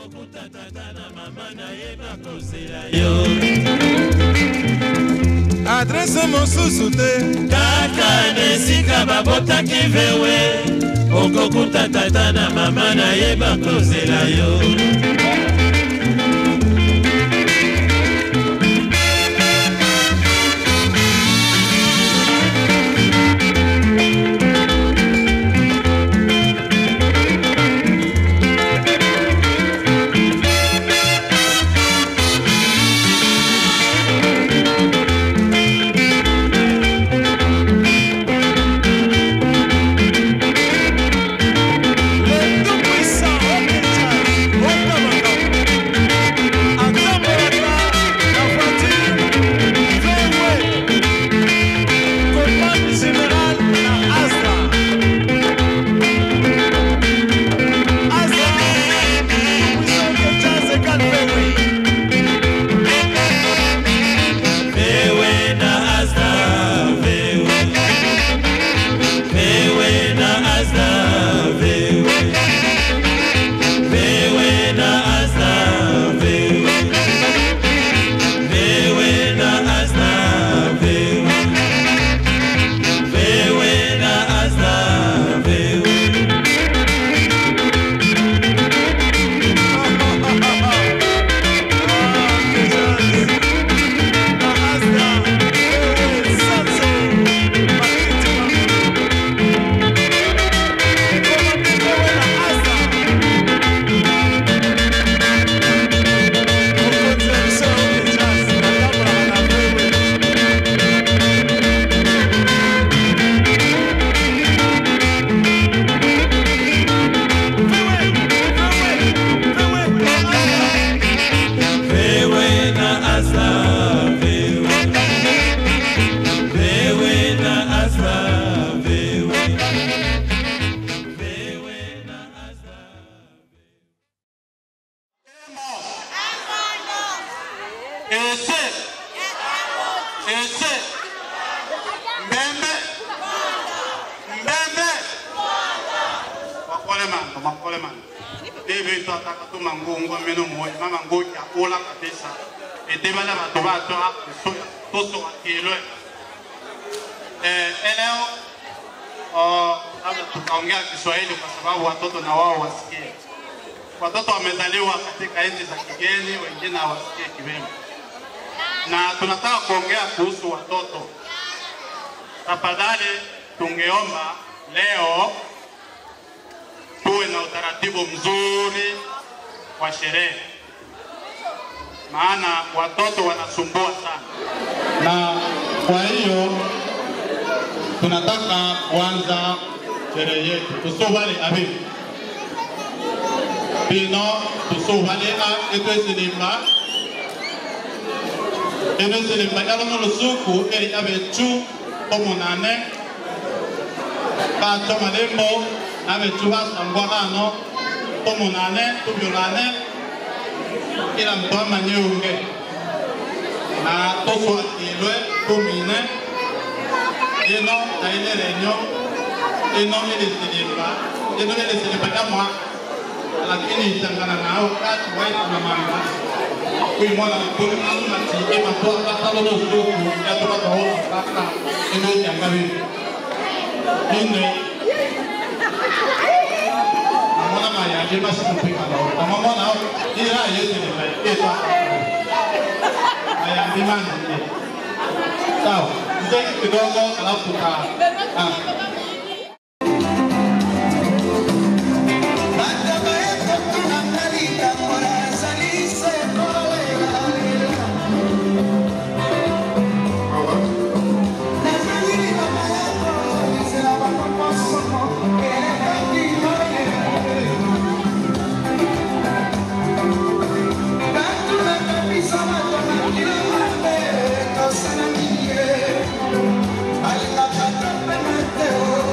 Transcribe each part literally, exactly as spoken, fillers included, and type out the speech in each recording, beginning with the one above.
Adresse mon sous-souté Kaka nesika babota kivewe Okokuta tata na mama na yeba kozela yo tukaongea Kiswahili kwa sababu watoto na wao wasikie. Watoto wamezaliwa katika nchi za kigeni, wengine hawasikie Kiwembe. Na tunataka kuongea kuhusu watoto. Tafadhali tungeomba leo tuwe na utaratibu mzuri wa sherehe. Maana watoto wanasumbua sana. Na kwa hiyo tunataka kuanza sherehe yetu. Tusubali abibi. Bino tusubali a eto silimba. Eto silimba yalo no lusuku eri abechu omunane. Ba toma lembo abechu basangwa hano omunane tubyulane. Ila mtoma nyunge. Na tofu ilwe kumine. Ino taile renyo. Ino ili silimba. Ino ili silimba kama lakini itangana nao kati waiti na manga. Kui mwana mkuli mwana mati ima toa kata lono suku ya toa kaho kata ino yangabi. Ine mwana maya ima sikupika lao. Kama mwana hao ila yesi ni mai eto maya imani ni. Sawa, mzeki kidogo alafu kaa. Ay, la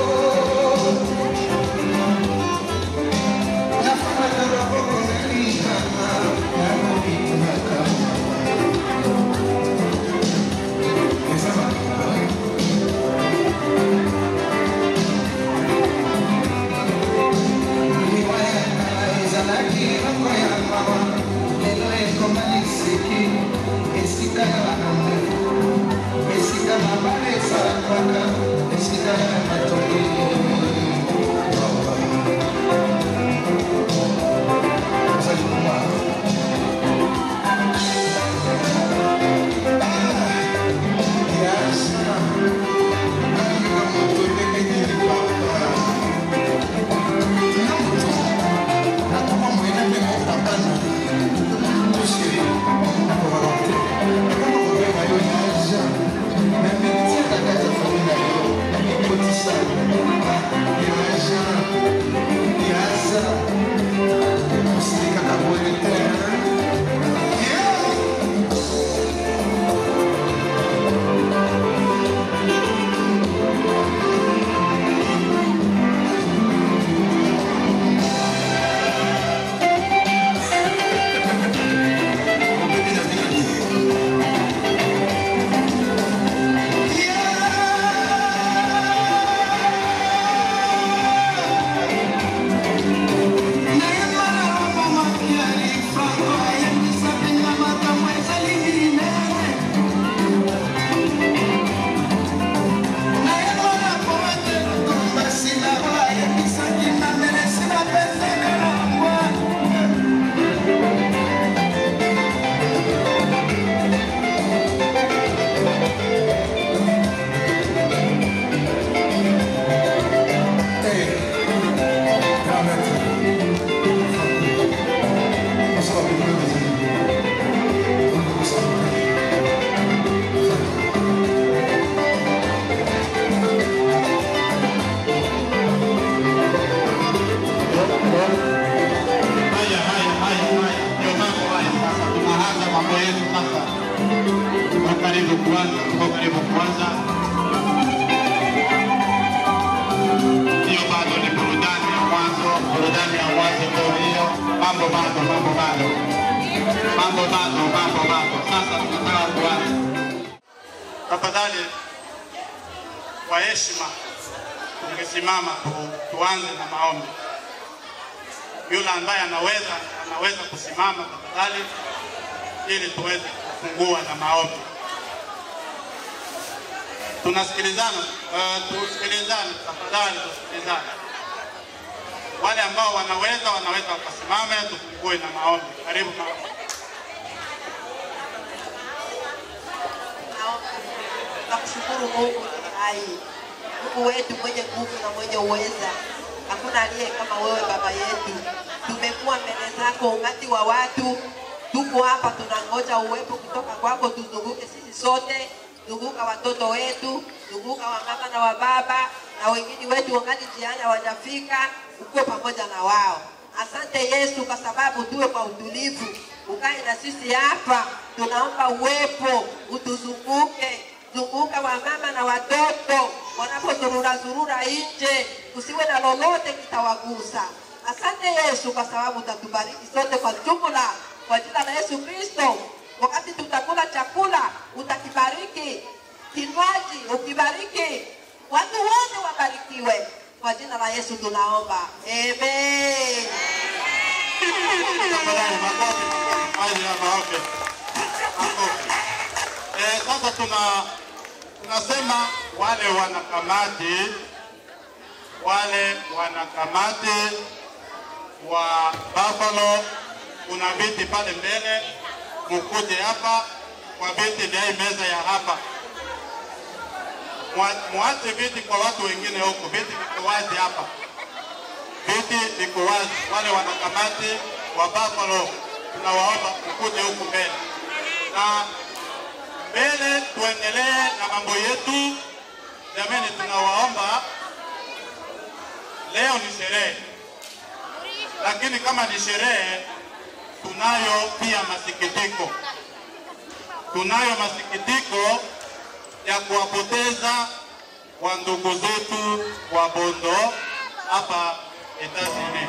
mambo bado, mambo bado. Mambo bado, mambo bado. Sasa tunataka kuanza. Tafadhali kwa heshima ningesimama tu, tuanze na maombi. Yule ambaye anaweza anaweza kusimama tafadhali ili tuweze kufungua na maombi. Tunasikilizana, uh, tusikilizane tafadhali, tusikilizane. Wale ambao wanaweza wanaweza kusimama tufungue na maombi. Karibu maombi. Nakushukuru Mungu hai. Mungu wetu mwenye nguvu na mwenye uweza. Hakuna aliye kama wewe Baba yetu. Tumekuwa mbele zako umati wa watu. Tuko hapa tunangoja uwepo kutoka kwako, tuzunguke sisi sote. Zunguka watoto wetu, zunguka wa mama na wa baba na wengine wetu wangali njiani hawajafika, uko pamoja na wao. Asante Yesu kwa sababu tuwe kwa utulivu. Ukae na sisi hapa. Tunaomba uwepo utuzunguke. Zunguka wa mama na watoto wanapozurura zurura nje, usiwe na lolote kitawagusa. Asante Yesu kwa sababu utatubariki sote kwa jumla kwa jina la Yesu Kristo. Wakati tutakula chakula utakibariki, kinywaji ukibariki, watu wote wabarikiwe kwa jina la Yesu tunaomba. Amen. Eh, sasa tuna tunasema wale wanakamati wale wanakamati wa Buffalo, kuna viti pale mbele, mkuje hapa kwa viti vya hii meza ya hapa. Muache viti kwa watu wengine huko, viti viko wazi hapa. Viti viko wazi. Wale wanakamati wa Buffalo tunawaomba mkuje huko mbele. Na mbele tuendelee na mambo yetu. Jamani, tunawaomba, leo ni sherehe. Lakini kama ni sherehe, tunayo pia masikitiko. Tunayo masikitiko ya kuwapoteza wa ndugu zetu wa Bondo hapa Etasini.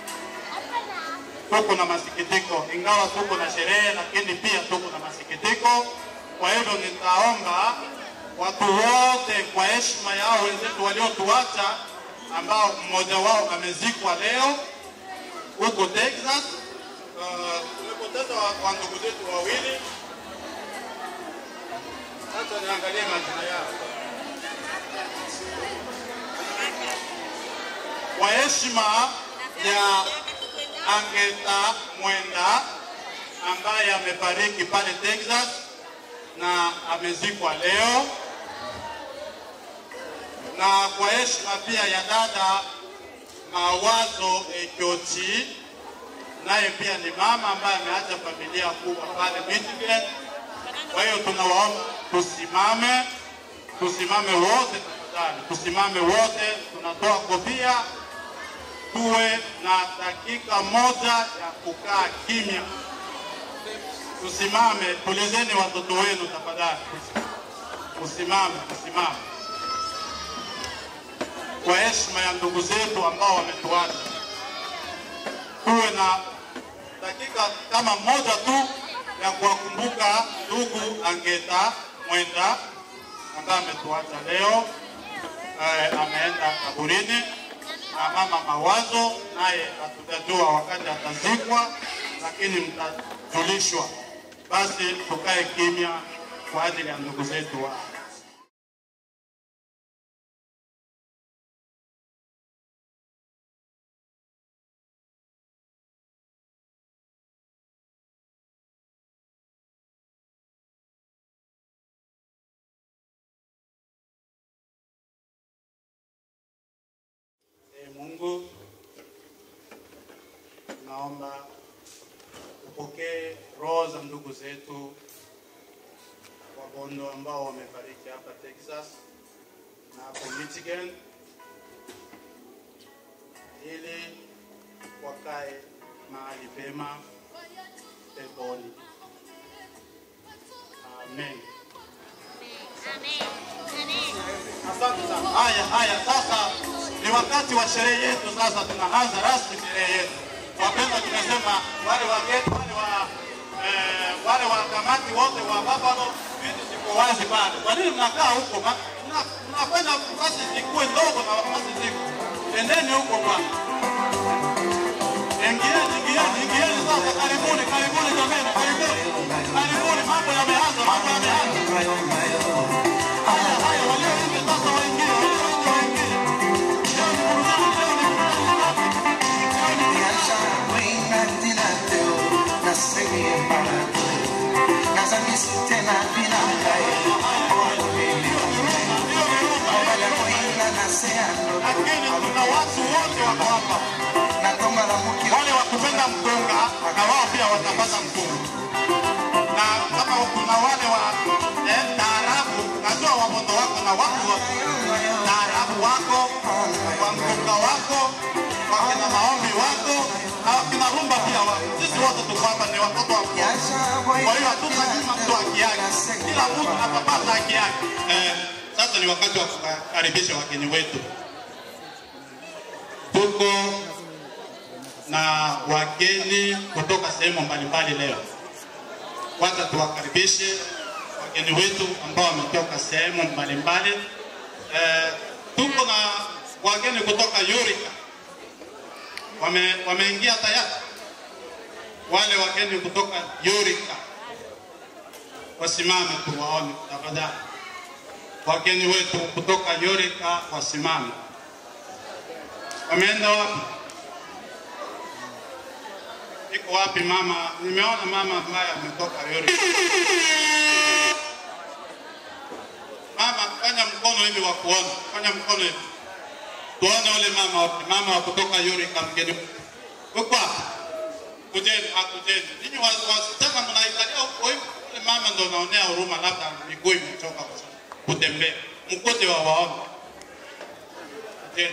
Tuko na masikitiko, ingawa tuko na sherehe, lakini pia tuko na masikitiko. Kwa hivyo nitaomba watu wote kwa heshima yao wenzetu waliotuacha, ambao mmoja wao amezikwa leo huko Texas. Tumepoteza uh, wa ndugu zetu wawili. Sasa niangalie majina yao. Kwa heshima ya Angeta Mwenda ambaye amefariki pale Texas na amezikwa leo, na kwa heshima pia ya dada Mawazo Ekyochi, naye pia ni mama ambaye ameacha familia kubwa pale Michigan. Kwa hiyo tunawaomba tusimame, tusimame wote tafadhali, tusimame wote, tunatoa kofia, tuwe na dakika moja ya kukaa kimya. Tusimame, tulizeni watoto wenu tafadhali. Tusimame, tusimame. Kwa heshima ya ndugu zetu ambao wametuacha. Tuwe na dakika kama moja tu ya kuwakumbuka ndugu Angeta Mwenda ambaye ametuacha leo. Eh, ameenda kaburini. Na mama Mawazo naye hatujajua wakati atazikwa, lakini mtajulishwa. Basi tukae kimya kwa ajili ya ndugu zetu wa Mungu. Naomba upokee roho za ndugu zetu wa Bondo ambao wamefariki hapa Texas na hapo Michigan, ili wakae mahali pema peponi. Amen. Asante sana. Haya, haya, sasa ni wakati wa sherehe yetu. Sasa tunaanza rasmi sherehe yetu. wapenda tumesema wale wageni wale wa eh, wale wa kamati wote wa Babalo vitu ziko wazi pale. Kwa nini mnakaa huko? Mnafanya nafasi zikuwe ndogo na nafasi ziko. Endeni huko bwana. Ingieni, ingieni, ingieni sasa, karibuni, karibuni jamani, karibuni. Karibuni, mambo yameanza, mambo yameanza. Haya, haya, walio hivi sasa waingie, walio hivi waingie. Leo ni burudani, leo ni burudani. Niacha wina dinateo na sege para. Nazamisi tena bila mkae. Lakini kuna watu wote wako hapa. Wale wakupenda mkunga na wao pia watapata mkunga. Na kama kuna wale wa eh, taarabu, najua wabondo wako na watu wa taarabu wako, wa mkunga wako, wakina maombi wako, na wakina rumba pia wako. Sisi wote tuko hapa ni watoto wa mkunga. Kwa hiyo hatutanyima mtu haki yake. Kila mtu atapata haki yake. Eh, sasa ni wakati wa kukaribisha wageni wetu. Tuko na wageni kutoka sehemu mbalimbali leo. Kwanza tuwakaribishe wageni wetu ambao wametoka sehemu mbalimbali. Eh, tuko na wageni kutoka Yurika. Wame wameingia tayari. Wale wageni kutoka Yurika wasimame tuwaone tafadhali. Wageni wetu kutoka Yurika wasimame. Wameenda wapi? Iko wapi mama? Nimeona mama ambaye ametoka Yurika. Mama, fanya mkono hivi wa kuona. Fanya mkono hivi. Tuone wale mama, mama wa kutoka Yurika mgeni. Uko wapi? Kujeni, hakujeni. Ninyi wasichana mnaikalia huko hivi. Wale mama ndio naonea huruma, labda miguu imechoka kutembea. Mkote wa waona. Kujeni.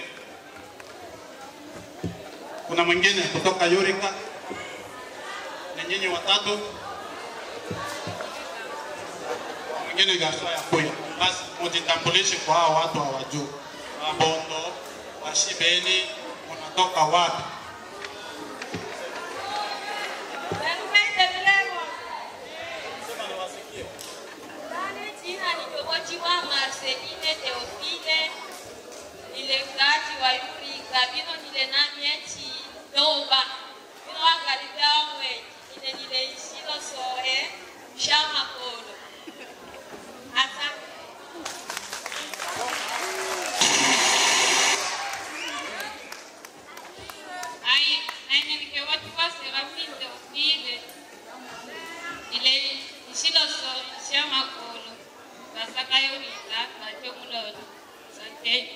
Kuna mwingine kutoka Yurika. Ni nyinyi watatu. Mwingine gaswa ya kuya. Basi mjitambulishe kwa hao watu hawajui. Babondo, Washibeni, unatoka wapi? Sema ni wasikie. Dane jina ni Jobochiwa Marceline Teofile. Ile ngati wa Yurika bino nile nami eti doba. Bino wakaribia mwe ile nile isilo soe shama kolo. Ata Ai, nani nikewachiwa Serafine Teofile. Ile isilo soe shama kolo. Basaka Yurika kacho mulodo. Asante.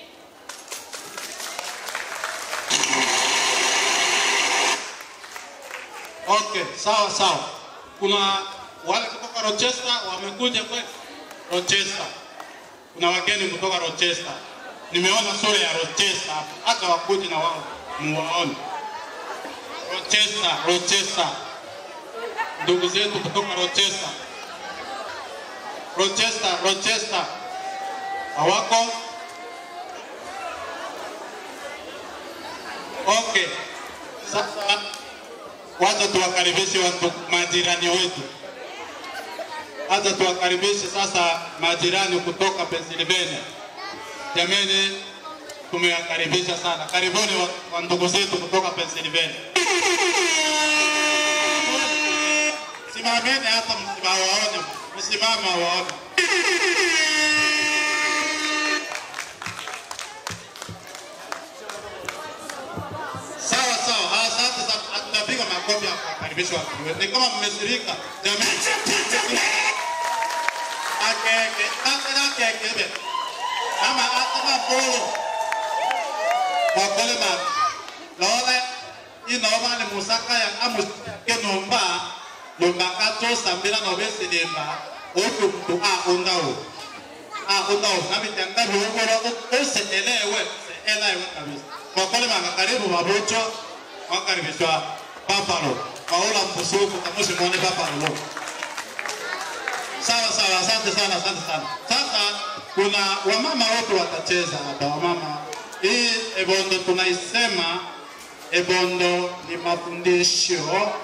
Okay, sawa sawa. Kuna wale kutoka Rochester wamekuja kwetu. Rochester. Kuna wageni kutoka Rochester. Nimeona sura ya Rochester hapa. Hata wakuje na wao muwaone. Rochester, Rochester. Ndugu zetu kutoka Rochester. Rochester, Rochester. Hawako? Okay. Sasa wacha tuwakaribishe watu majirani wetu. Wacha tuwakaribishe sasa majirani kutoka Pennsylvania. Jameni, tumewakaribisha sana. Karibuni wa ndugu zetu kutoka Pennsylvania. Simameni hata msiwaone, msimama waone. Sawa sawa, asante sana. Tunapiga makofi ya kukaribisha watu. Ni kama mmeshirika. Jamani. Akeke, akeke, akeke. Ama atama polo. Wakole ma. Lole inoma ni musaka ya amu kenomba. Lomba kato sambila no besedemba. Oku mtu a ondao. A ondao. Nami tanga biogoro ose elewe, elewe kabisa. Wakole ma karibu mabocho. Wakaribishwa Buffalo. Paula Mpusuku kamusi mwone Buffalo. Sawa sawa, asante sana, asante sana. Sasa kuna wamama wote watacheza hapa, wamama. Hii Ebondo tunaisema Ebondo ni mafundisho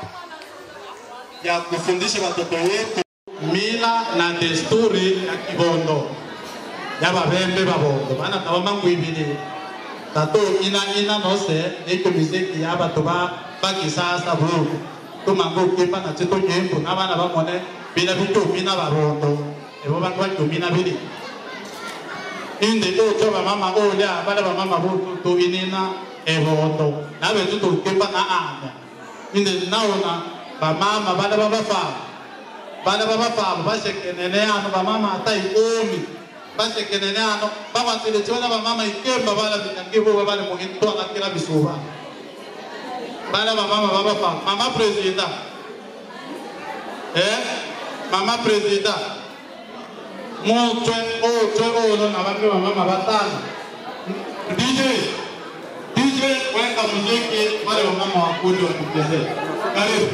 ya kufundisha watoto wetu mila na desturi ya Kibondo ya babembe Babondo bana kawama ngwibili tato ina ina nose eko miziki ya batoba bakisasa bro tumango kepa na chito nyembo na bana bamone bila bitu mina Babondo ebo bangwa tumina bili inde o choba mama olia bana ba mama bo to inina Ebondo na betu to kepa na anda inde naona ba mama bana baba fa bana baba fa ba sekenene ano ba mama atai omi ba sekenene ano ba matele chona ba mama ikemba bana bitangibo bana muhinto akira bisuba bana ba mama baba fa mama president eh mama president mochwe ocho ono na ba mama batano D J D J weka muziki wale mama wa kundi wa kucheze karibu.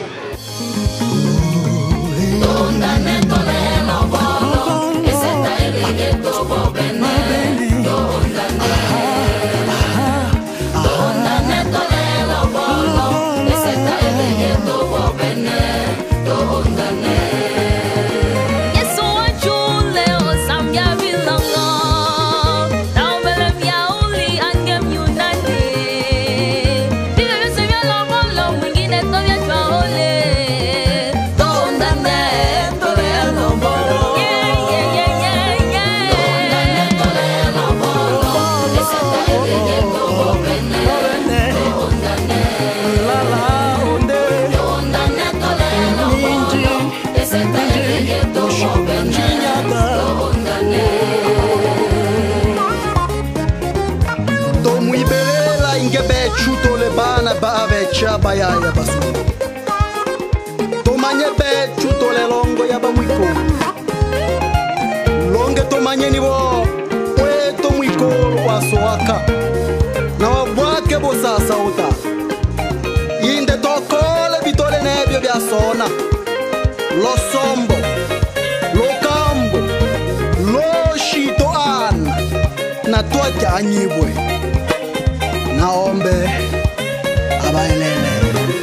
Bayaya basu tomanye be chuto le longo ya bamwiko longe tomanye ni bo we tomwiko wasoaka na wabwake bo sasa uta inde tokole bitole nebyo bya sona lo sombo lo kambo lo shito an na twaja anyibwe naombe abaelele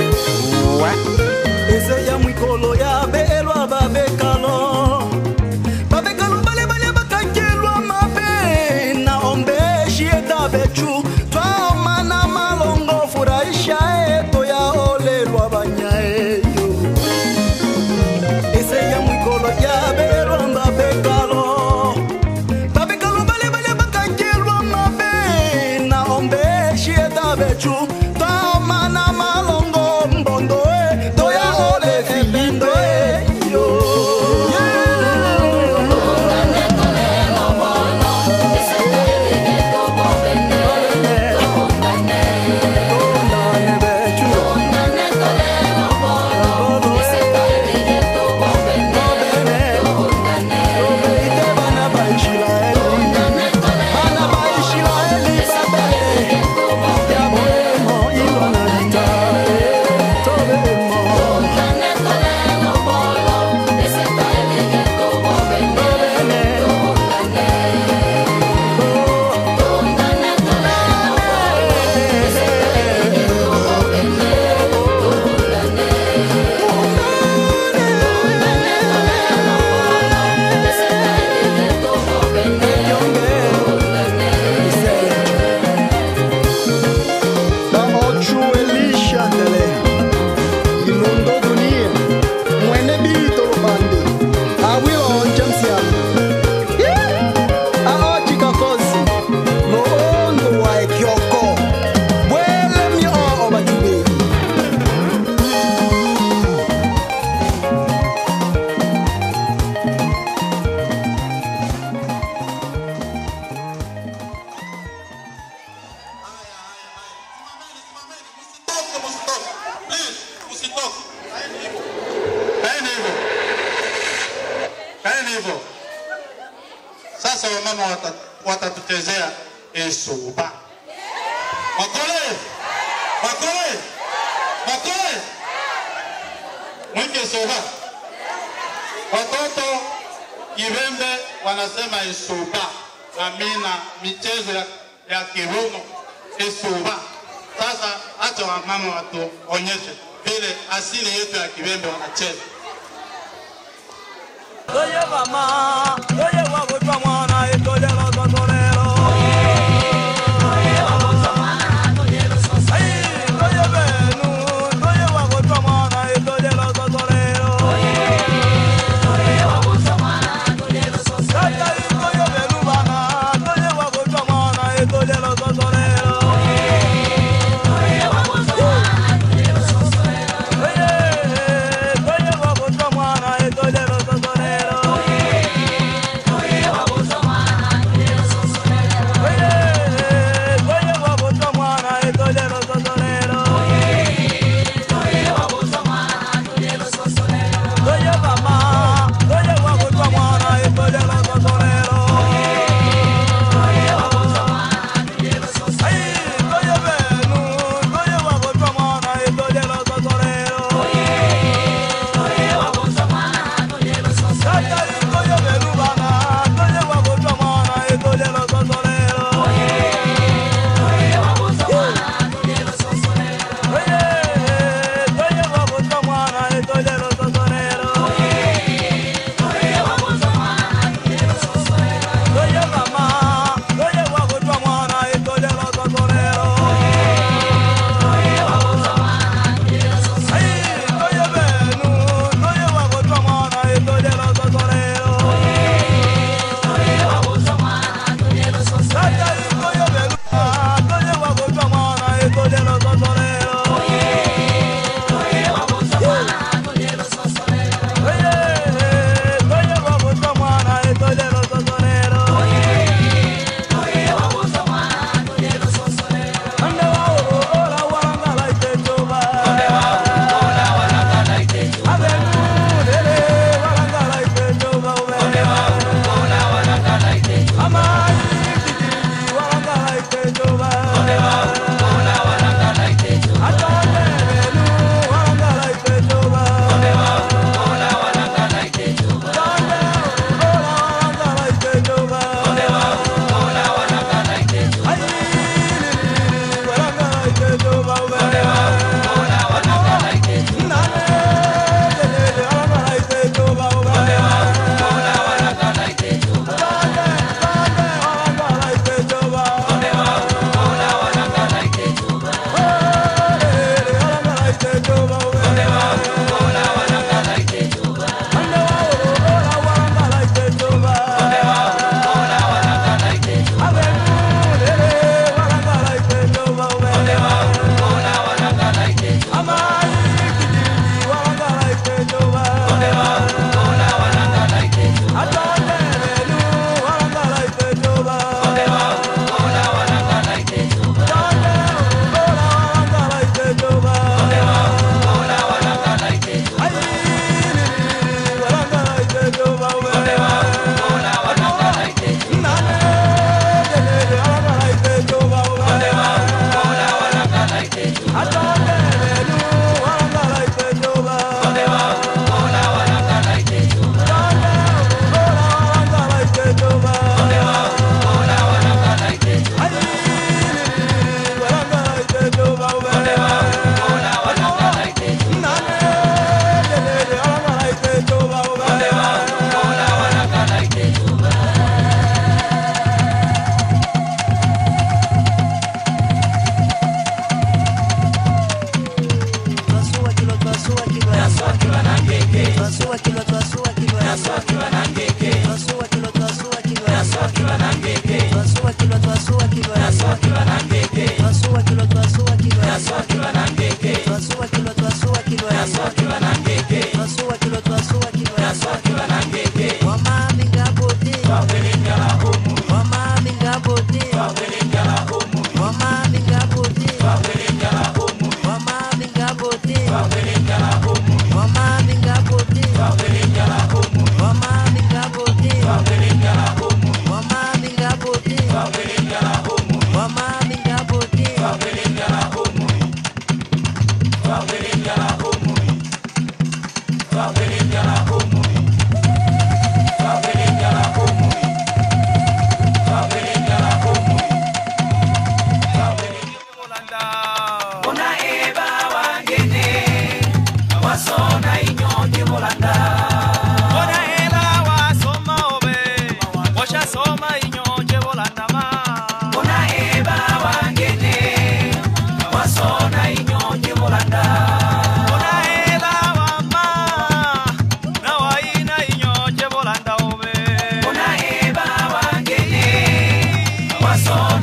ese ya mwikolo ya belwa babekalo babekalo bale bale bakakelwa mabe na ombe shieta bechu twa mana malongo furahisha eto ya olelwa banyaeyo ese ya mwikolo ya belwa babekalo babekalo bale bale bakakelwa mabe na ombe shieta bechu mana malongo mbondo e toya ole filindo e yo watatuchezea esuba wakole wakole wakole mwike esuba watoto Kibembe wanasema esuba amina michezo ya, ya kivuno esuba sasa Acha wamama watu onyeshe vile asili yetu ya Kibembe wanacheza. Oye mama, oye wabuta mwana itoje lo totorero. Oye wabuta mwana itoje lo totorero. Oye benu, oye wabuta mwana itoje lo totorero. Oye wabuta mwana itoje lo totorero. Kata itoje benu bana, oye wabuta mwana itoje lo totorero. Oye wabuta mwana itoje lo totorero. Oye wabuta mwana itoje lo totorero.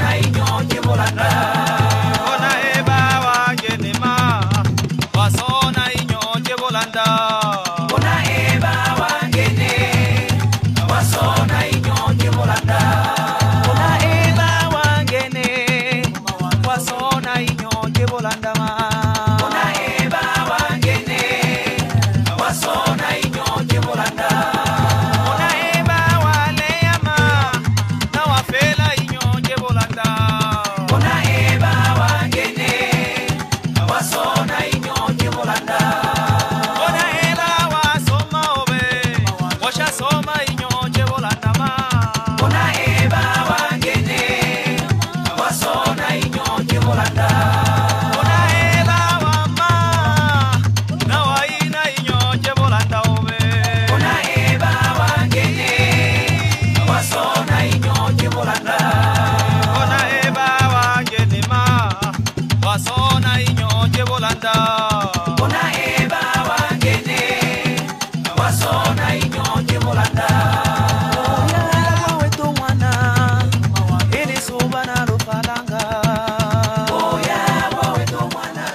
wasona inyonje volanda ona eba wange nema wasona inyonje volanda ona eba wange ne wasona inyonje volanda ona eba wange ne wasona inyonje volanda ona eba wange ne wasona inyonje volanda ona eba wale ama na wafela inyonje volanda ona eba wange ne wasona inyonje volanda ona eba wasoma obe washa soma inyonje volanda ma ona eba wange ne wasona inyonje volanda ona eba wama na waina inyonje volanda obe ona eba wange ne wasona inyonje volanda ona eba wange ne ma wasona inyonje volanda ona eba wange ne wasona inyonje volanda oya wetu mwana ili suba na rufalanga oya wetu mwana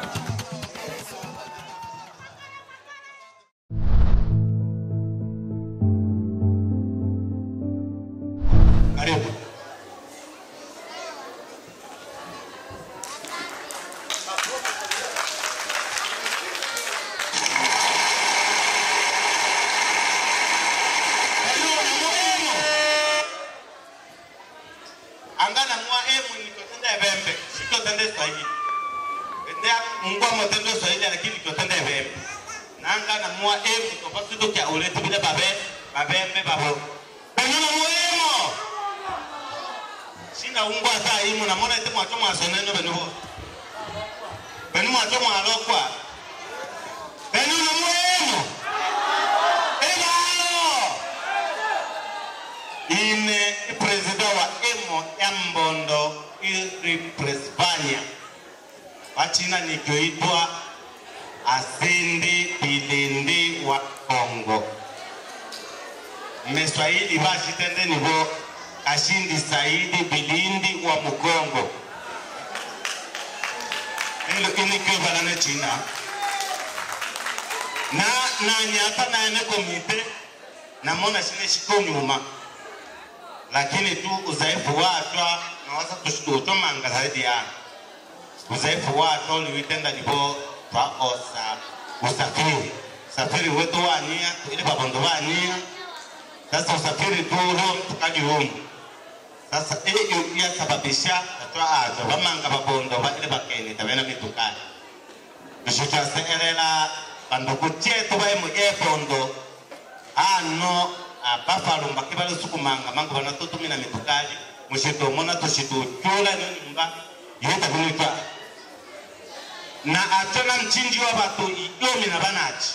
Karibu. Angana mwa emu nikotenda ebembe, sikotende Swahili. Endea mungwa motendo Swahili lakini nikotenda ebembe. Na angana mwa emu topasi tokia uleti bila babe, babembe babo. Benuna mwa emu. Sina ungwa saa imu na mwana ite mwacho mwasoneno benubo. Benu mwacho mwalokwa. Benuna mwa emu. Ine president wa Emo'ya Mbondo iri Presbania wachina nikioitwa Asindi Bilindi wa Kongo Meswahili bashitende nibo Ashindi Saidi Bilindi wa Mukongo Nilo inikio balane China na na nyata na ene komite na mona shine shiko nyuma lakini tu uzaifu watwa na wasa tushikuto manga zaidi ya uzaifu watwa uliwitenda nipo twa osa usafiri usafiri wetu wania ili Babondo wania sasa usafiri tu huo tukaji humu sasa ili ya sababisha twa azo wamanga Babondo wa ili bakeni tabena mitukani nishutua seerela banduku chetu wa Emo'ya Bondo ano Buffalo mbakibalo sukumanga mangu banatutumina mitukali mushito mona tushitu chula ni nyumba yeta kunitwa na atona mchinji wa batu yomi na banachi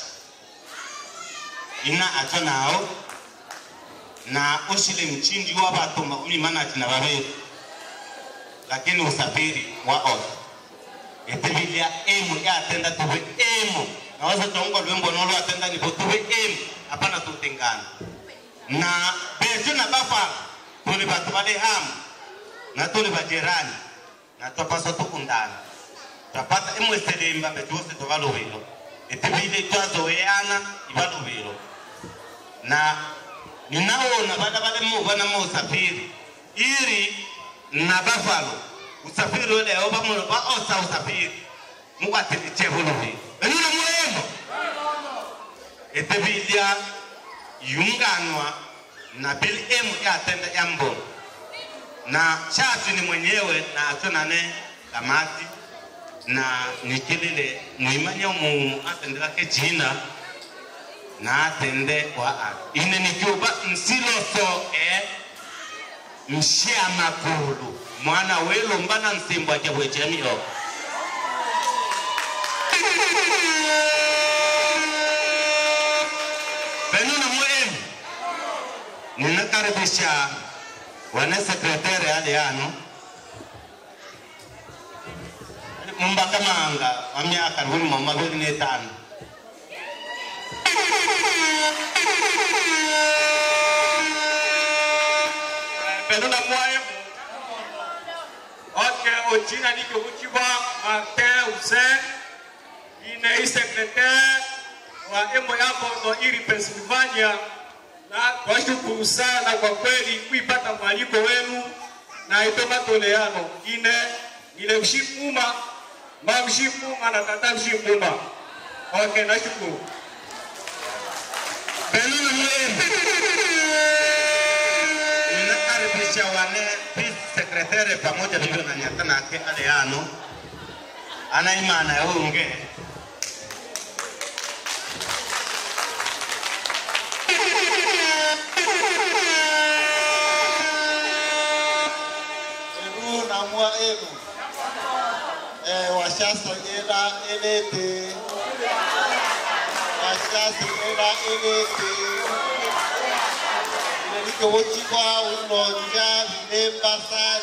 ina atonao na ushile mchinji wa batu mauli manachi na baberu lakini usafiri wa oto etebilia emu ya atenda tuwe emu na waza tongo lwembo nolo atenda nipo tuwe emu hapana tutengana na bezo na Buffalo tuli batu bale hamu na tuli bajirani na tupasa tukundana tapata imwe selemba betose tobalubilo etibile twazoeana ibalubilo na ninaona bada bale mu bana mu usafiri iri na Buffalo usafiri ule oba mu ba osa usafiri mukwatili chebulubi enuna muemo etebilia yunganwa na Bill Emo'ya atenda yambo na chatu ni mwenyewe na atonane kamati na nikilile muimanya mu atendela ke jina na atende kwa a ine nikiuba msiloso e mshia makulu mwana welo mbana msimbo cha bwechemio benuna muemu ninakaribisha wana sekretari aliano mumbaka manga wa miaka rumi mama bili netano benuna muemu que ojina ni que uchiba Martin Hussein ine secrétaire wa Emo'ya Bondo iri Pennsylvania na twashukuru sana kwa kweli kuipata mwaliko wenu na itoma toleano ine ile mshipuma ma mshipuma na tata mshipuma. Okay, nashukuru. Belulu mwema. Ninakaribisha wane peace secretary pamoja hivyo na nyatana yake Aleano. Ana imana ya unge. Elu na mwa elu. Eh, washaso ela elete. Washaso ela elete. Ile nike wochikwa unonja vile basadi.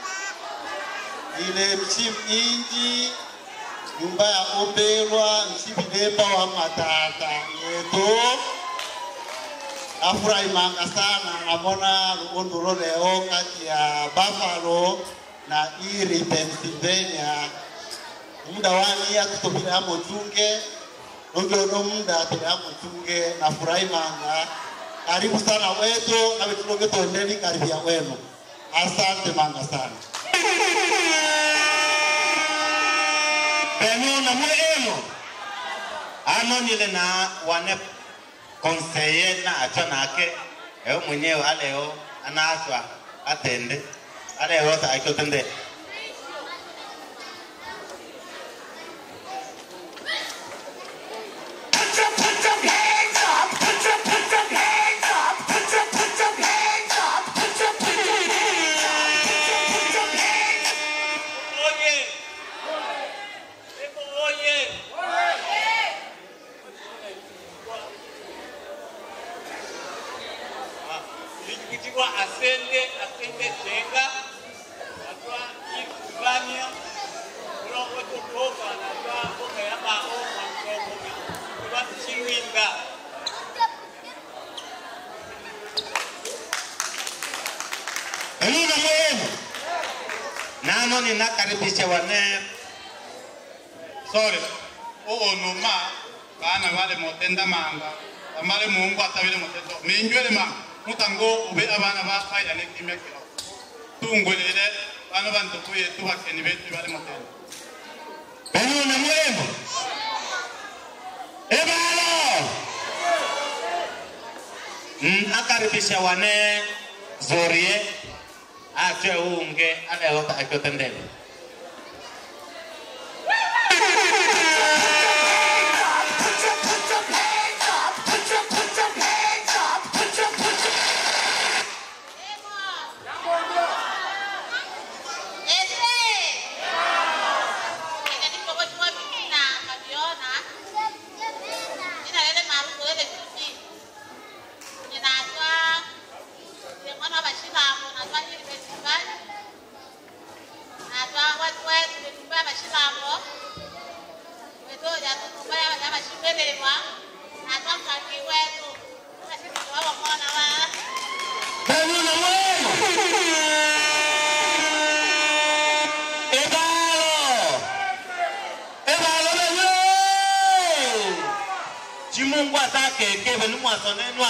Ile mchim inji. Nyumba ya Obelwa mchibilemba wa matata yeto. Afurahi manga sana ngamona Luundo leo kati ya Buffalo na Erie Pennsylvania. Muda wani ya tutobile amo chunge. Nongo no muda tole amo chunge na furahi manga. Karibu sana wetu na wetuloge tuendeni karibia wenu. Asante manga sana. Benu na mwemo. Ano nile na wane conseiller na achana ake. Eo mwenyewe aleo anaswa atende. Aleo sa aiko tende. Ascende, ascende, tenga, atwa Pennsylvania, ulo wetu kofa na atwa kofa ya bao mwangomo, kwa chiwinga. Elu na mwema. Nano ninakaribisha wane. Sorry. Oo noma bana wale motenda manga. Amale Mungu atawile motendo. Minjwele manga. Mutango ube abana ba faida ne kimekiro. Tungolele bana bantu kuye tubakeni betu bale motendo. Benu na mwema. Ebalo. Mm, akaribisha wane zorie ache unge aleo ta akotendele. Mungu atake kebe ni mwasonenwa.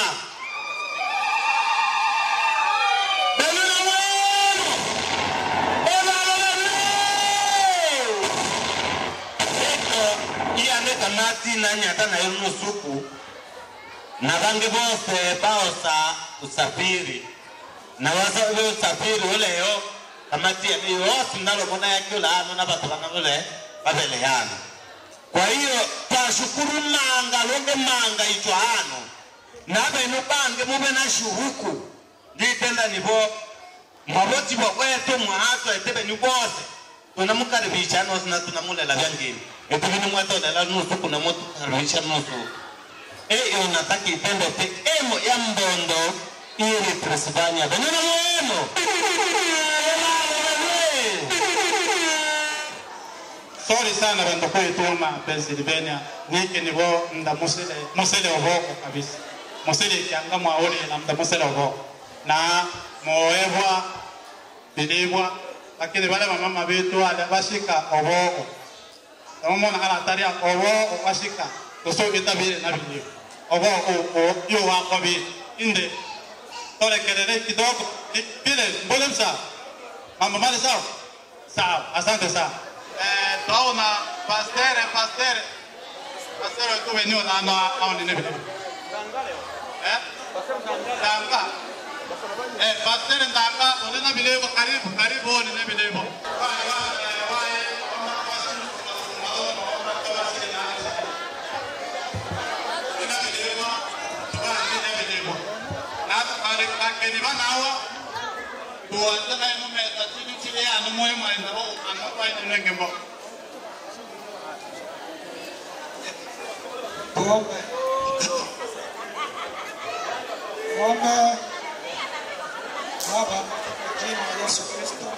Beluna mweno. Ebalo belu. Eko iya neka nati na nyata na yono suku. Na bangi bose baosa usafiri. Na wasa ule usafiri ule yo. Kamati ya miyo osi mnalo muna ya kiula ano na batu bana ule babele yana. Kwa hiyo tashukuru manga longe manga ito ano nabe nubange mube na shuhuku nditenda nibo maboti bokwetu mwahato etebe nibose tunamukaribisha nosi na tunamulela vyangini etebe ni mwetola la nusu kuna motu karibisha nusu eyo nataki itende te Emo'ya Bondo iri Pennsylvania benuna mwemo. Sorry sana bantu kwetu ma Pennsylvania nike nibo nda musele musele oboko kabisa. Musele kyanga mwaone na nda musele oboko. Na moebwa bilibwa lakini wale mama wetu washika oboko tamona ala taria oboko washika kuso itabire na bili oboko o yo wa kwa bi inde tole kelele kidogo bile mbona msa mama mali sawa sawa asante sana eh taona pastere pastere pastere tu wenyewe na na au ni nini eh danga eh pastere danga ona bile ko karibu karibu ni bile ko ni banawa tuanze na ino meta chini chini ya no moyo mwenda ho anapa ino ngembo tuombe tuombe Baba jina la Yesu Kristo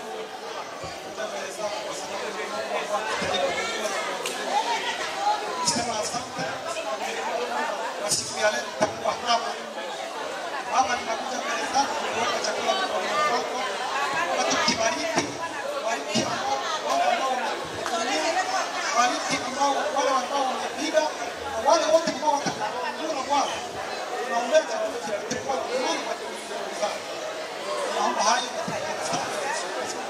sema asante kwa siku ya leo kwa hapa Baba ninakuja mbele zako kuweka chakula mikononi mwako. Tukibariki, bariki wale ambao wanakutumia, bariki ambao wale ambao wanapiga, na wale wote ambao watakula Bwana. Tunaombea chakula kipite kwa imani kwa ndugu zako. Tunaomba hayo katika jina la Yesu Kristo.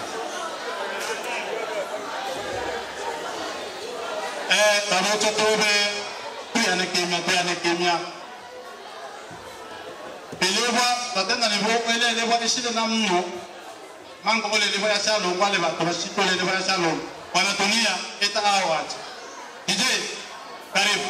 Eh, tamoto tobe, pia ne kimya, pia ne kimya. Elewa tatenda ne bo ele elewa ishile na mno mango ole elewa ya shalo wale ba tabashiko ole elewa ya shalo wana dunia eta awat D J karibu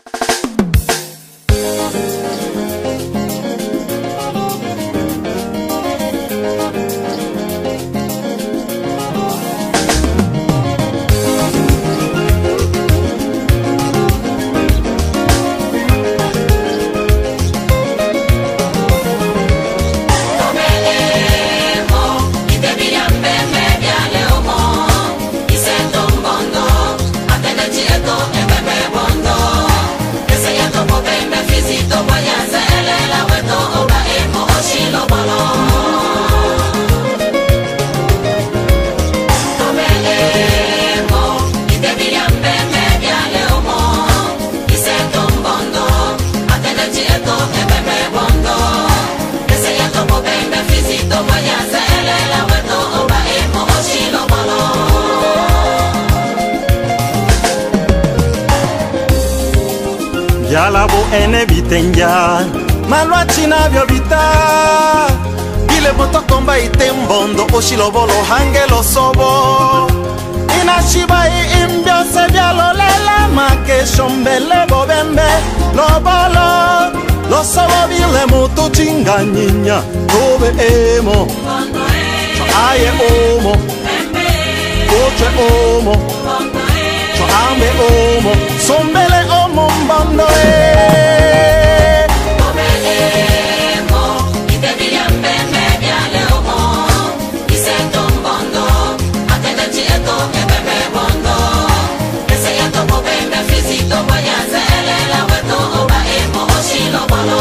Yalabo ene bitenja malwa china byo bita ile boto komba itembondo oshilobolo hangelo sobo inashiba imbyo se byalo lela makesho mbele bobembe lobolo lo sobo bile mutu chinganyinya tobe emo cho aye omo koche omo cho ambe omo sombele omo mbando e tobe emo itebilia mbembe byale omo isento mbondo atende chieto ebebe bondo ese yato bobembe fizito bayanze elela weto oba emo oshilo bolo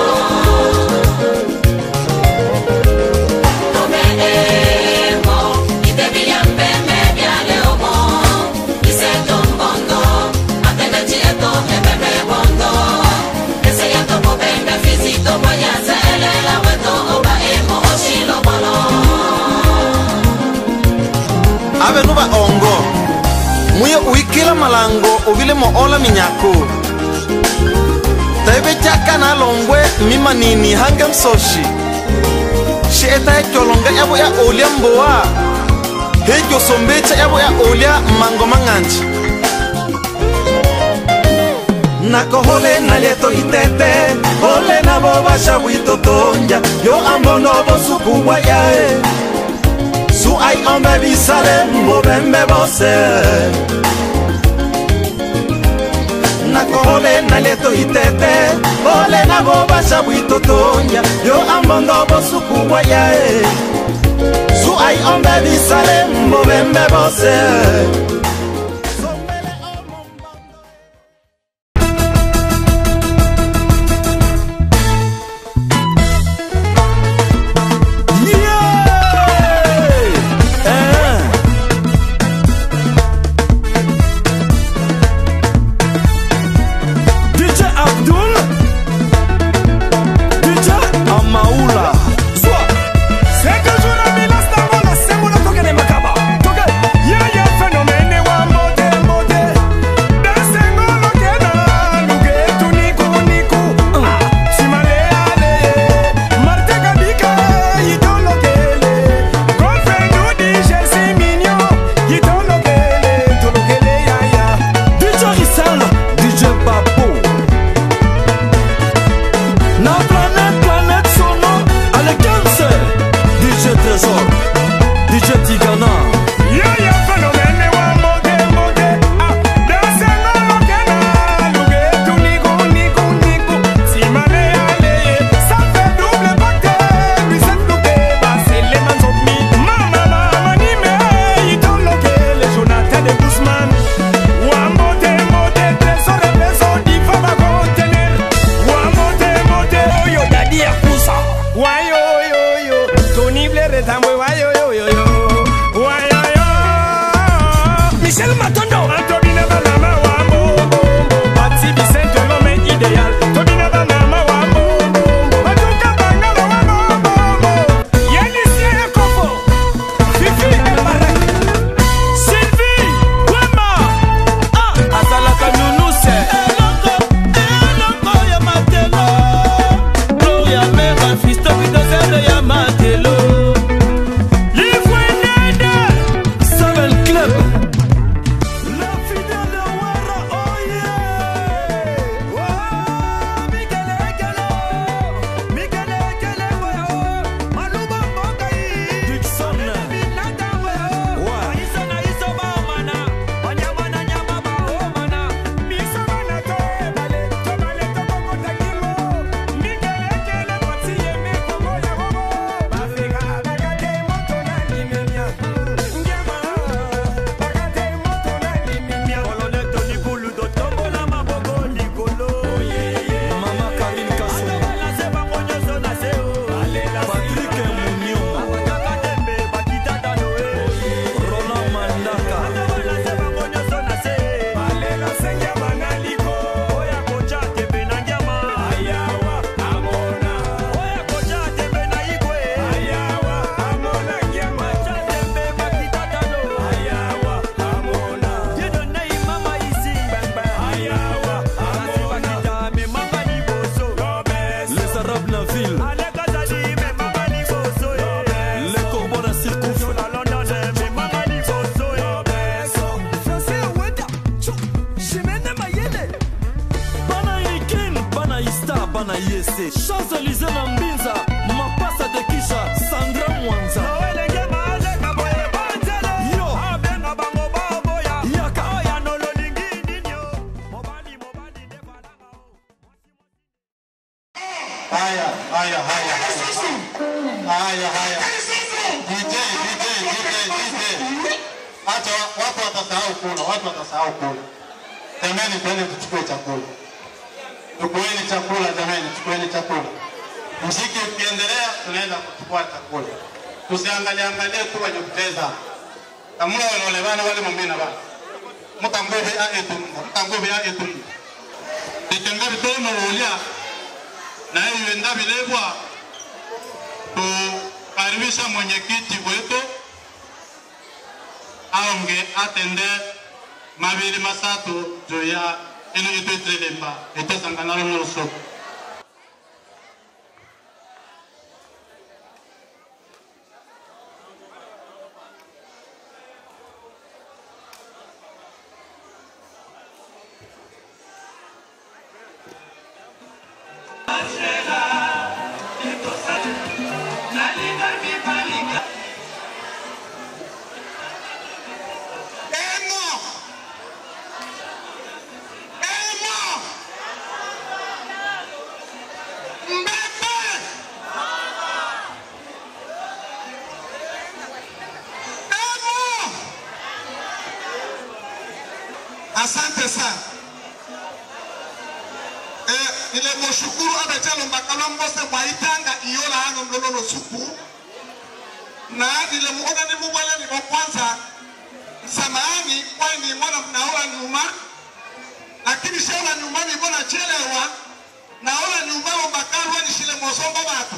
tobe emo itebilia mbembe byale omo isento mbondo atende chieto ebebe bondo ese yato bobembe fizito bayanze elela weto oba emo oshilo bolo ave nuba ongo muyo uikila malango ubile mo ola minyako taibe chaka na longwe mima nini hangem soshi shi eta cholonga yabo ya olia mboa hejo sombecha yabo ya olia mango manganchi nako hole na leto itete hole na boba shawito tonja yo ambo no bosuku wayae su ai ombe bisale mbo bembe bose nako hole na leto itete hole na boba shawito tonja yo ambo no bosuku wayae su ai ombe bisale mbo bembe bose yese Champs-Élysées na Mbinza mapasa de kisha Sandra Mwanza Noelenge maale kaboye banzele Yo abenga bango baboya Yaka Oya nolo lingi ninyo Mobali mobali nefalanga Haya, haya, haya, haya, haya. D J, D J, D J, D J. Hata watu watasahau kula, watu watasahau kula. Jamani, twende tuchukue chakula. Chukueni chakula jamani, chukueni chakula. Muziki ukiendelea tunaenda kuchukua chakula. Tusiangalie angalie tu wenye kucheza. Kamula wale bana wale mumina bana. Mutangove ya etu, mutangove ya etu. Ikengabi tono ulia. Na hiyo enda bilebwa tukaribisha mwenyekiti wetu aonge atende mabiri masatu juu ya ino ito itelemba ito sanganalo n'urusogo. Asante sana. Eh, ile mshukuru abechalo mbakalo mbose mwaitanga iyola hano mlolo suku. Na ile muona ni mubwele ni wa kwanza. Samahani kwa ni mwana mnaola nyuma. Lakini shela nyuma ni mbona chelewa. Naola nyuma mbakalo ni shile mosomba watu.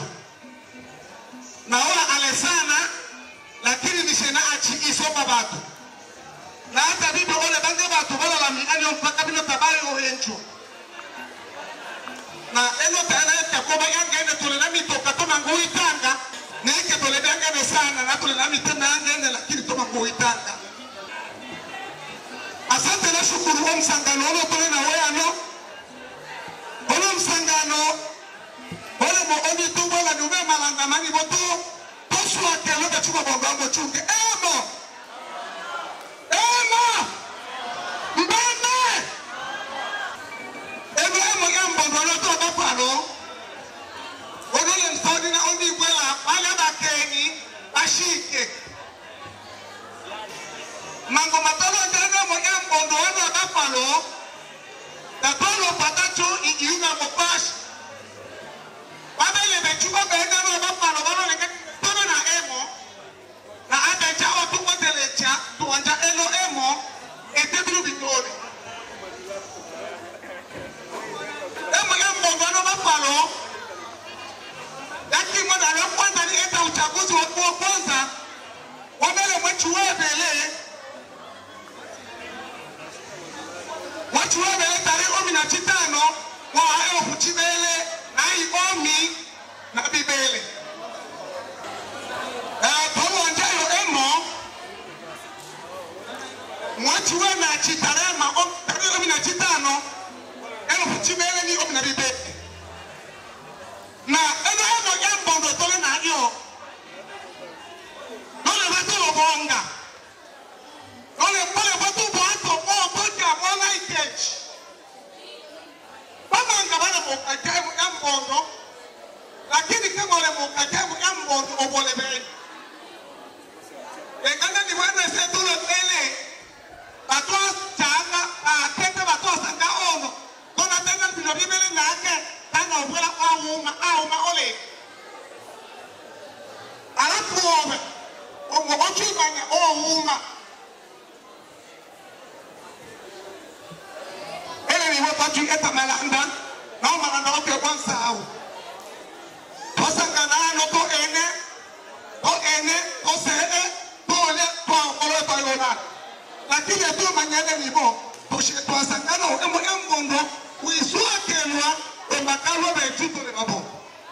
Naola alesana lakini ni shena achi isomba watu. Na hata bibi wale bange batu wala la miani mpaka bino tabari ohencho. Na eno tana ya koba yanga ene tole na mitoka toma ngui tanga. Na ike tole danga ne sana na tole na mitena yanga ene lakini toma ngui tanga. Asante na shukuru wa msangano ono tole na weano. Ono msangano. Ole mo oni tu wala nume malanga mani boto. Tosu wake loga chuma bongo chunge. Emo! Ema! Mbende! Ema ema yambo ndono to bapalo. Odole msodi na ondi kwela wale bakeni ashike. Mango matalo ndana mo yambo ndono bapalo. Tatolo patacho iiuna mopash. Wabele bechuba benda no bapalo balo leke tono na emo. Na ata chawa tuko telecha tuanja elo emo etebulu bitori emo ya mbongano mapalo yaki mwana leo kwanza ni eta uchaguzi wa kwa kwanza wamele mwechuwe bele mwechuwe bele tarehe kumi na tano wa hayo kuchibele na iomi na bibele eh tomo anjayo emo mwachi we na chitarema o tarehe kumi na tano eno kuchibele ni omi na bibele na eno eno yambo ndo tole na yo nole watu wabonga nole pole watu watu o toja mwana ikechi wabanga wana mokajemu yambondo lakini kama wale mokajemu yambondo obole bele ekanda ni wana setulo tele Batoa changa, atete batoa sanga ono. Kona tena pino bibele ngake, tanga ubwela kwa uma, uma ole. Alafu ome, omo ochi kanya o uma. Ele ni wata chu eta malanda, na malanda oke kwanza au. Tosa kana no to ene, to ene, to sene, to ole, to ole to yona. Lakini tu manyane nibo to asangana emo embondo uisua kenwa embakalo be tuto le babo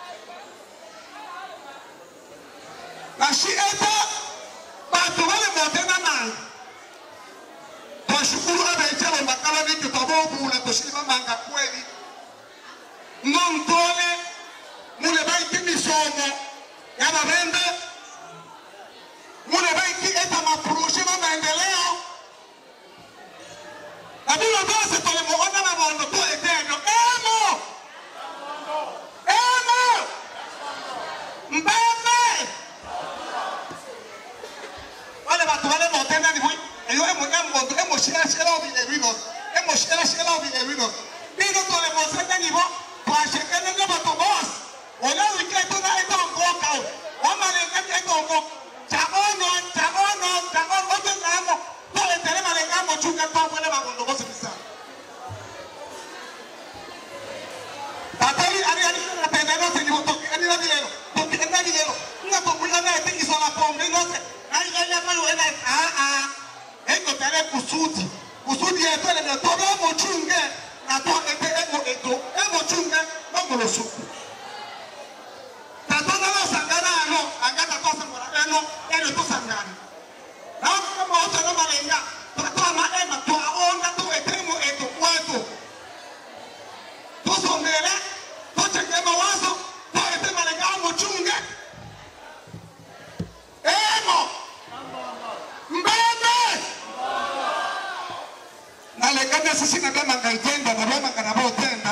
na shi eta ba to wale motena na to shukuru abe chalo embakalo ni to babo bula to shi manga kweli non tole Babula bose tole mo ona Babondo to eterno. Emo. Emo. Mbembe. Wale batu wale mo tenda ni bui. Eyo emo emo emo shira shira obi ewinos. Emo shira shira obi ewinos. Bido tole mo senda ni bo. Kwa shekene ne bato boss. Ona wike to na eto ngo kao. Wama le eto ngo. Chaono, chaono, chaono ote namo. Tole tele male ngamo chuka to wale Babondo boss bisa. Tatali ari ari na tenda no se ni bo to ani na dielo. To ki na dielo. Nga to kuila na ete isola pombe no se. Ai ga ya palo ena ah ah. Eko tele kusudi. Kusudi ya tele na to mo chunge. Na to ete ego ego. Ego chunge no mo lo suku. Tato na lo sangana ano, angata to sangana ano, eno to sangana. Na ko mo to no malenga. To ama ema to aonda to etemo eto kwetu. To songela, to cheke mawazo, to ete malenga mo chunge. Emo. Mbebe. Na lekana sisi na kama ngaitenda na bama kana bo tenda.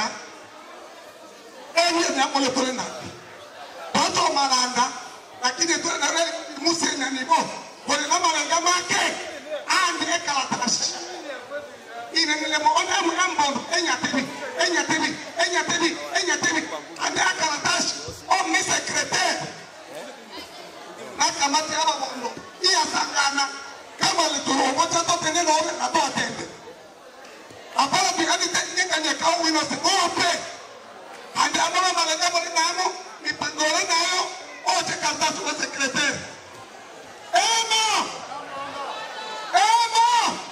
Enye na mole tole na. Toto malanga lakini tu na musi na nibo. Wale na malanga make ande ekala tashi. Ine nile mo ona mu ambo enya tebi, enya tebi, enya tebi, enya tebi. Ande ekala tashi. O mi secrétaire. Na kamati ya Babondo. Iya sangana kama litoro moja to teneno na to atende. Apala bi ani teknika ni ka wino se ope. Ande amama malanga mo namo ni pangole nayo o te kanta su secrétaire. Emo. Emo.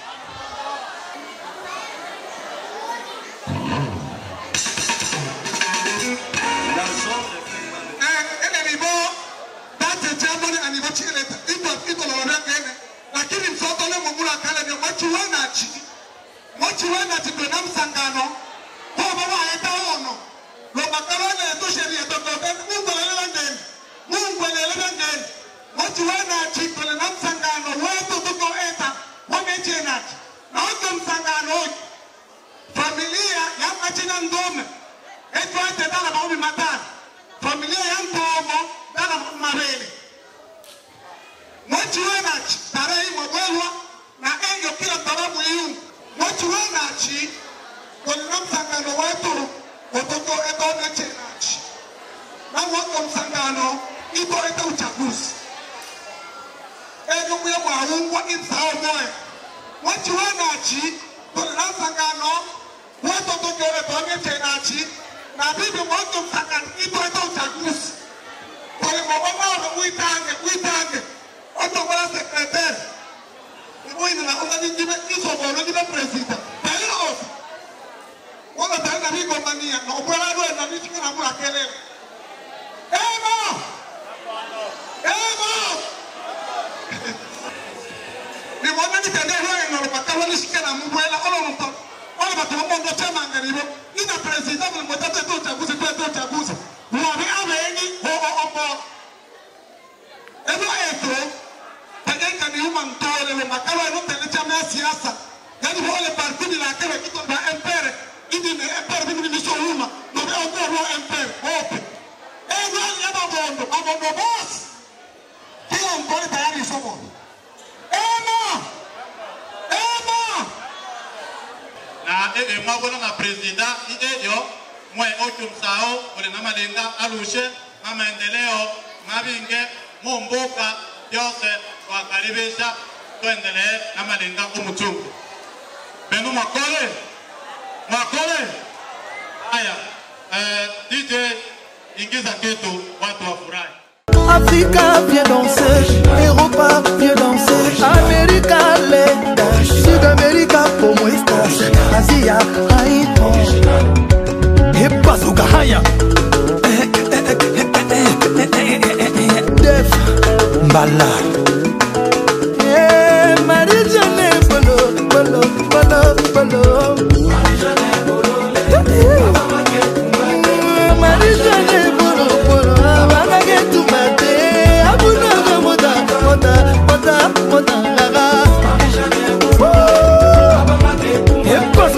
La zone eh ene ni bo date jambo ni ani bachi eleta. Ito ito la wana ngene. Lakini msoto le mumula kale ni machi wana chi. Machi wana chi kwa msangano. Kwa baba eta ono. Lo makarone to sheria to to Mungu lele ngene. Mungu lele ngene. Machi wana chi kwa msangano. Watu tuko eta. Wamechena. Na watu msangano. Familia ya machina ndome. Eto ete dala baumi matana. Familia ya ndomo dala marele. Machi wana chi tarehe mwabwelwa na enyo kila tarabu yu. Machi wana chi kwa msangano watu watoto eto mechena chi. Na watu msangano ito ete uchaguzi. Enyo kuya mwahungwa insao moe. Machi wana chi kwa msangano watu watoto eto mechena chi. Na bibi watu msangano ito ete uchaguzi. Kwa mwabwelwa uitange, uitange. Oto kwa secrétaire. Ibo ina na ona njime iso bono njime president. Tayo os. Wala tayo na bigo mania. Na obwela do na nishika na mula kelele. Emo. Emo. Ni wana ni tende ho eno lo patawa nishika na mbwela ono mto. Wala batu mbondo chama ngaribo. Ina president mo tata to chaguzi to to chaguzi. Mwabe abengi ho ho opo. Eno eto. Tengeka ni uma mtole le makawa no tele chama siasa. Yani wale parti ni la kile kitu na empere. Idi ni empere bibi ni so uma. No be ongo ro empere. Ope. Eh wale ya Babondo, Babondo boss. Hiyo mbole tayari somo. Ema. Ema. Na ege mwagono na president ijeyo mwe okumsao ole na malenga alushe na maendeleo mabinge mumbuka yose wakaribisha tuendelee na malenga umuchungu. Benu makole. Makole. Haya. Eh D J ingiza kitu watu wafurahi. Africa viens danser, Europa viens danser, America lenda, Sud-America como estás, Asia haito, Hepazuka haya, Def Mbala, eh Marijane bolo bolo bolo bolo, Marijane bolo, Marijane bolo bolo, Abanga tu mate, Abuna moda moda moda moda laga, Hepazuka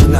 Manga.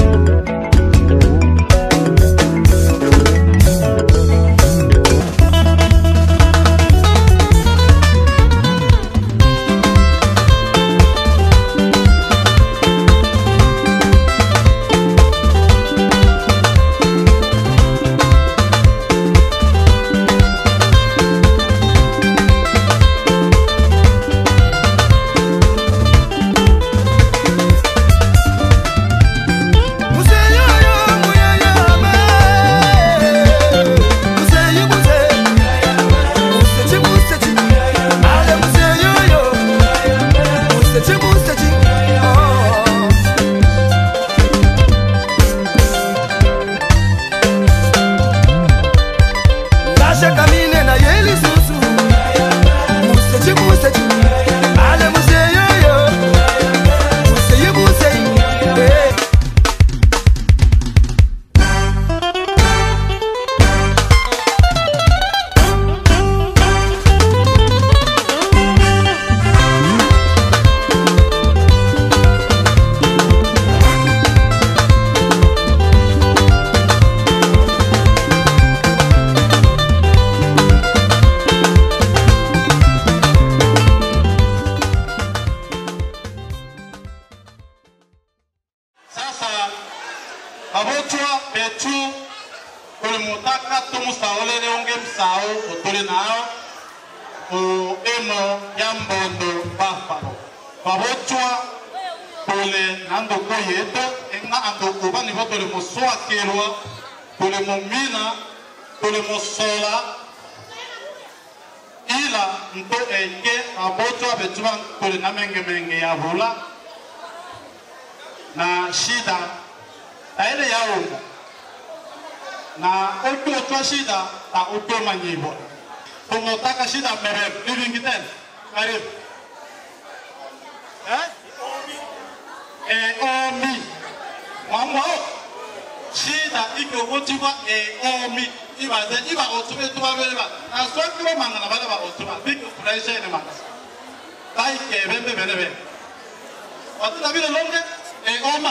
Babondo Buffalo. Babochwa pole nando koyeto enga ando kuba ni voto le mosoa kelwa pole momina pole mosola ila nto eke babochwa betuma pole na menge menge ya bula na shida aile ya unga na oto oto shida ta oto manyibo Pongo taka shida mere living kiten karib eh eh omi mama shida iko wotiwa eh omi iba ze iba otume tuba beba na so kiro manga na bala ba otuma big pressure ne manga tai ke bembe bene be watu na vile longe eh oma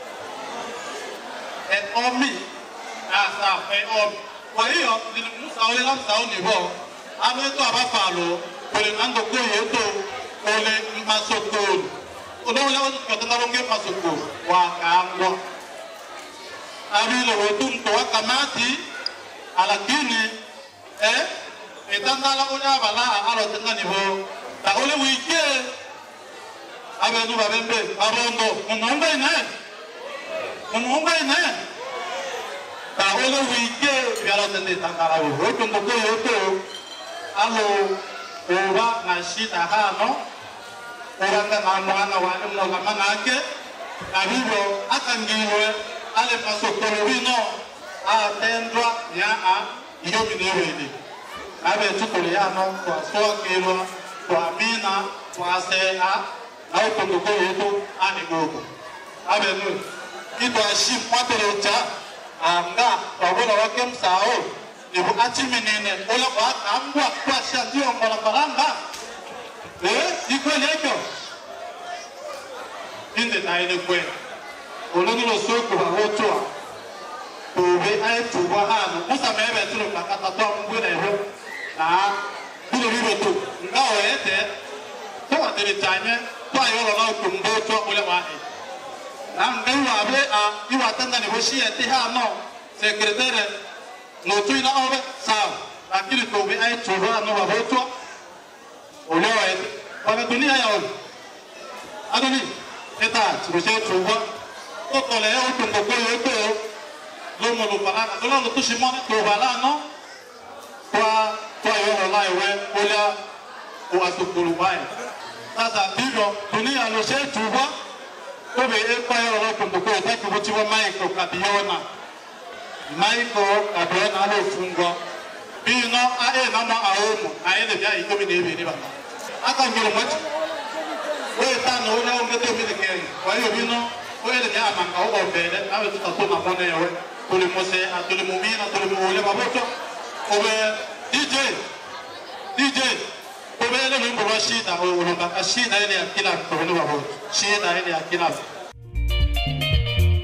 eh omi asa eh omi kwa hiyo nilimusa wale na msao ni bo ameto abafalo pole nando ko yeto pole masokolo odo wala watu katanga longe masokolo wa kangwa abile wetu mto wakamati alakini eh etandala onya bala alo tanga nibo ta ole wike abenu babembe abondo munonga ina munonga ina ta ole wike bialo tende tangala wetu mto ko yeto alo oba na shida hano oranga na mwana wale mwana manake abibo akangiwe ale pasokolo bino atendwa ya a iyo minewele abe tukole yano kwa soa kelwa kwa mina kwa sea na ukondoko yetu ani gogo abe nu ito ashim kwatorocha anga wabona wake msao ibu ati menene ola kwa ambwa kwa shandio mbola baranga eh iko leko inde taile kwe oloni lo soko ba hotwa obe ai tuwa hano musa mebe tulo kakata to mbwe na ho na bilo bilo to ngao ete to atele tanye to ayoro na ko mbo to ole wa e na ngai wa be a iwa tanda ni hoshi ete hano secretaire no tuina obe sawa lakini to be ai tuwa no ba hotwa ole wa ete kwa dunia ya ole adoni eta tumushe tuwa to to le o to ko yo to lomo lo para do lo to shimona to bala no kwa kwa yo la iwe ola o asukulu bai sasa ndivyo dunia lo she tuwa to be e kwa yo lo to ko ta ko tiwa mai ko kabiona mai ko kabiona lo fungo bino a e na ma aomo a ele bia iko mi ne bi ni ba aka ngiro mo we ta no na o ngete mi de ke kwa yo bino we le ya manga o bele a we to to na mona yo tous les mosés, à tous les moumines, à tous les moulés, Babodo, D J, D J, Obe le lumbo wa shida, o lumba, shida ile ya kila mtu, Babodo, shida ile ya kila mtu.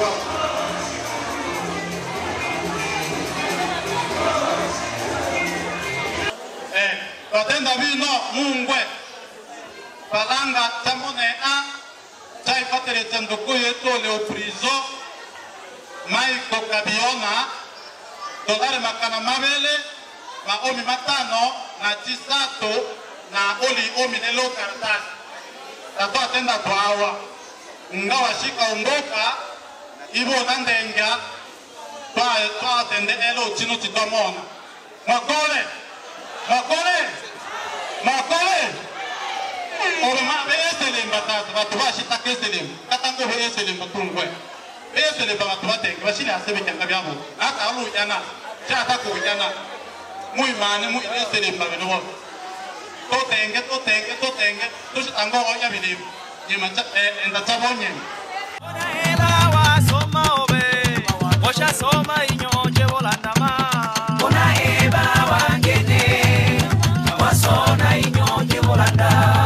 Eh, batenda vino mungwe. Palanga tamone a chai patere tandoko yeto leo prizo mai kokabiona dolare makana mabele ma omi matano na tisato na oli omi nelo kartas tato atenda bawa ngawa shika ondoka ibo nandenga ba ba atende elo chino chitomona makole makole makole ora ma beselem batata batubashi takeselem katango beselem batungwe beselem batubate bashiri asebe cyangwa byabo aka alu yana cyata ko yana muy mane muy beselem babeno to tenge to tenge to tenge to shitango oya bilim nyema enda tabonye ona ela wa soma obe washa soma inyonje bolandama ona eba wangene wasona inyonje bolanda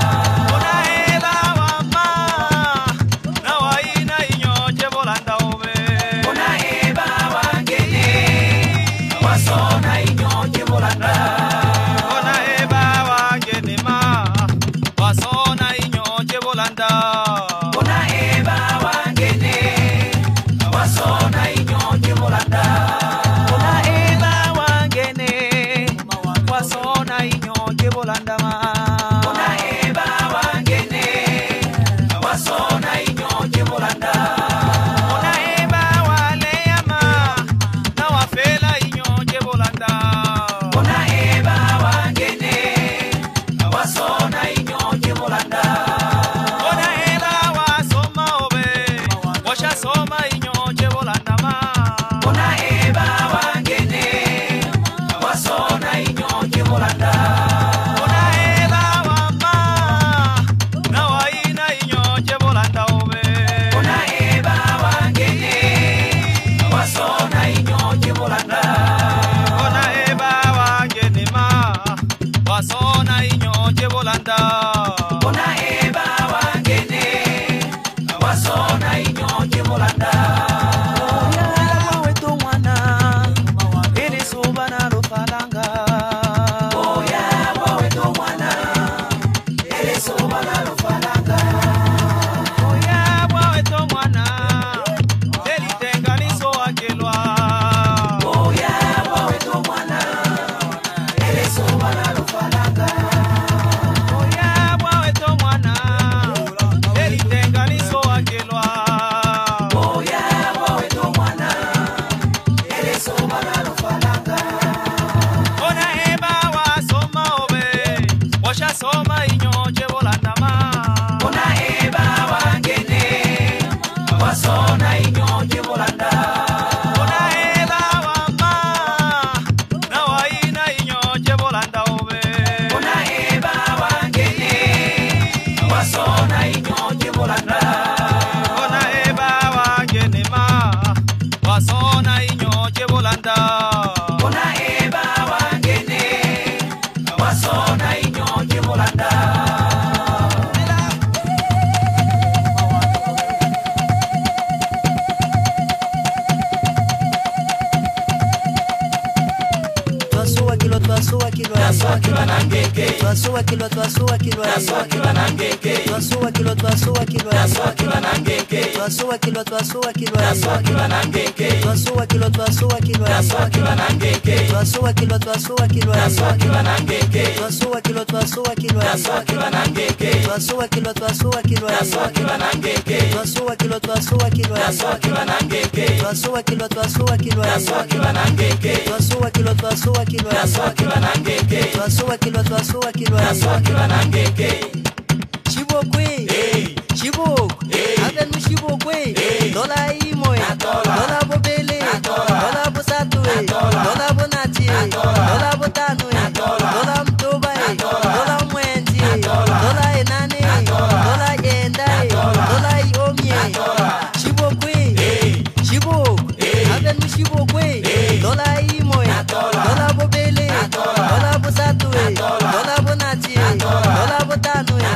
Tuasua kilo tuasua kilo tuasua kilo nangeke tuasua kilo tuasua kilo tuasua kilo nangeke tuasua kilo tuasua kilo tuasua kilo nangeke tuasua kilo tuasua kilo tuasua kilo nangeke tuasua kilo tuasua kilo tuasua kilo nangeke tuasua kilo tuasua kilo tuasua kilo nangeke tuasua kilo tuasua kilo tuasua kilo nangeke tuasua kilo tuasua kilo tuasua kilo nangeke tuasua kilo tuasua kilo tuasua kilo nangeke tuasua kilo tuasua kilo tuasua kilo nangeke tuasua kilo tuasua kilo tuasua kilo nangeke Chibokwe Chibok Aben Chibokwe Dola imoy Dola bobele Dola bosatwe Dola bonati Dola botanu Dola mtoba Dola mwenzi Dola enane Dola endai Dola iomye Chibokwe Chibok Aben Chibokwe Dola imoy Dola bobele Dola bosatwe Dola bonati Dola botanu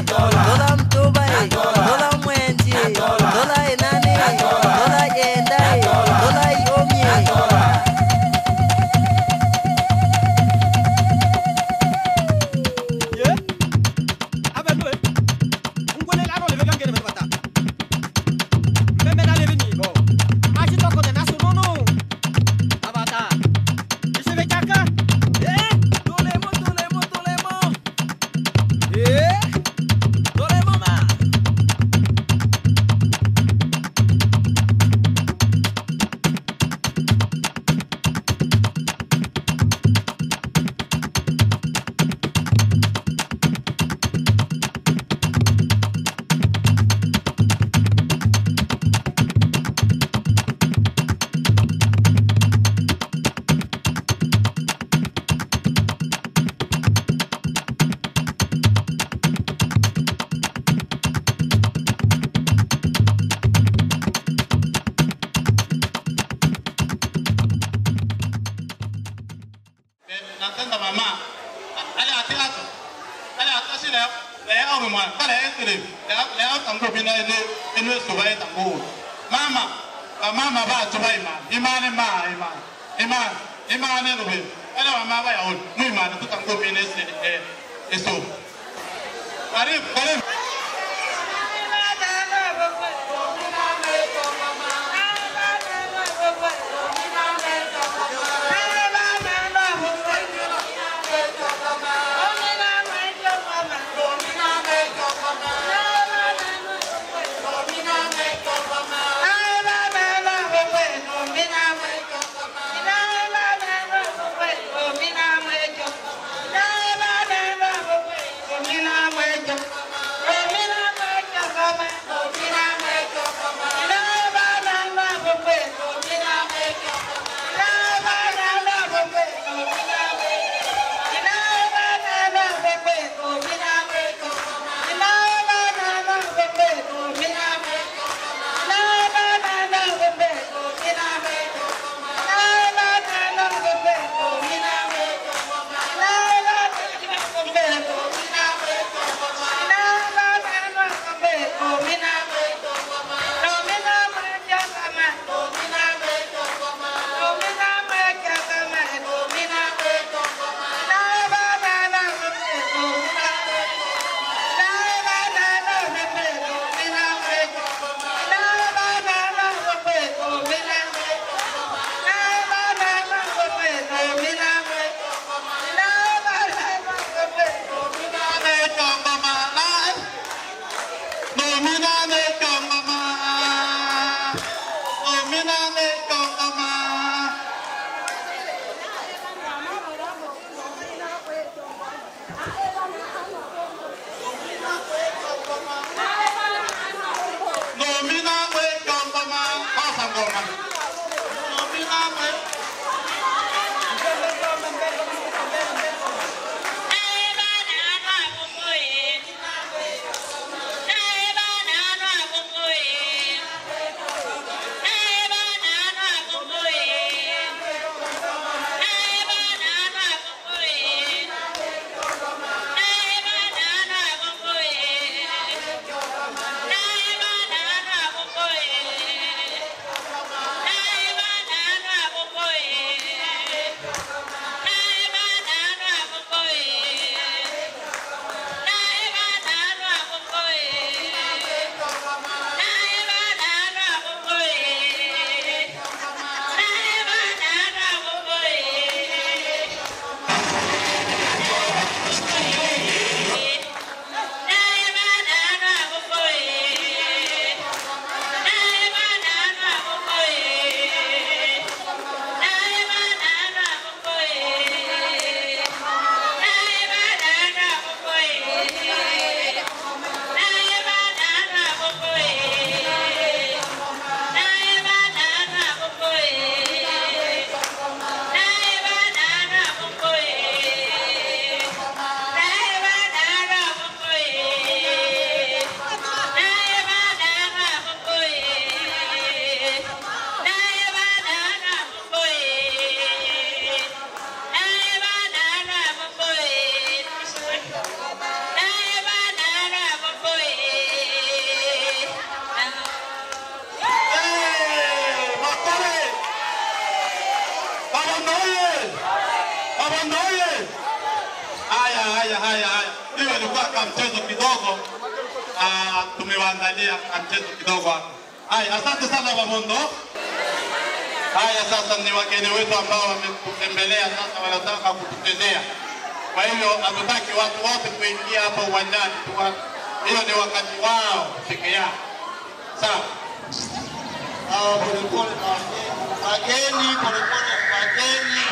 awe mwana kala esere leo tango bina ene ene soba tango mama mama ba soba imani imani ma imani imani imani no be ele mama ba ya on mu imani to tango bina esere eh eso kare kare Tumewaandalia mchezo kidogo hapa. Haya, asante sana Babondo. Haya, sasa ni wageni wetu ambao wametutembelea sasa, wanataka kutuchezea. Kwa hivyo hatutaki watu wote kuingia hapa uwanjani. Hiyo ni wakati wao peke yao. Sawa. Hao polepole na wageni, polepole wageni,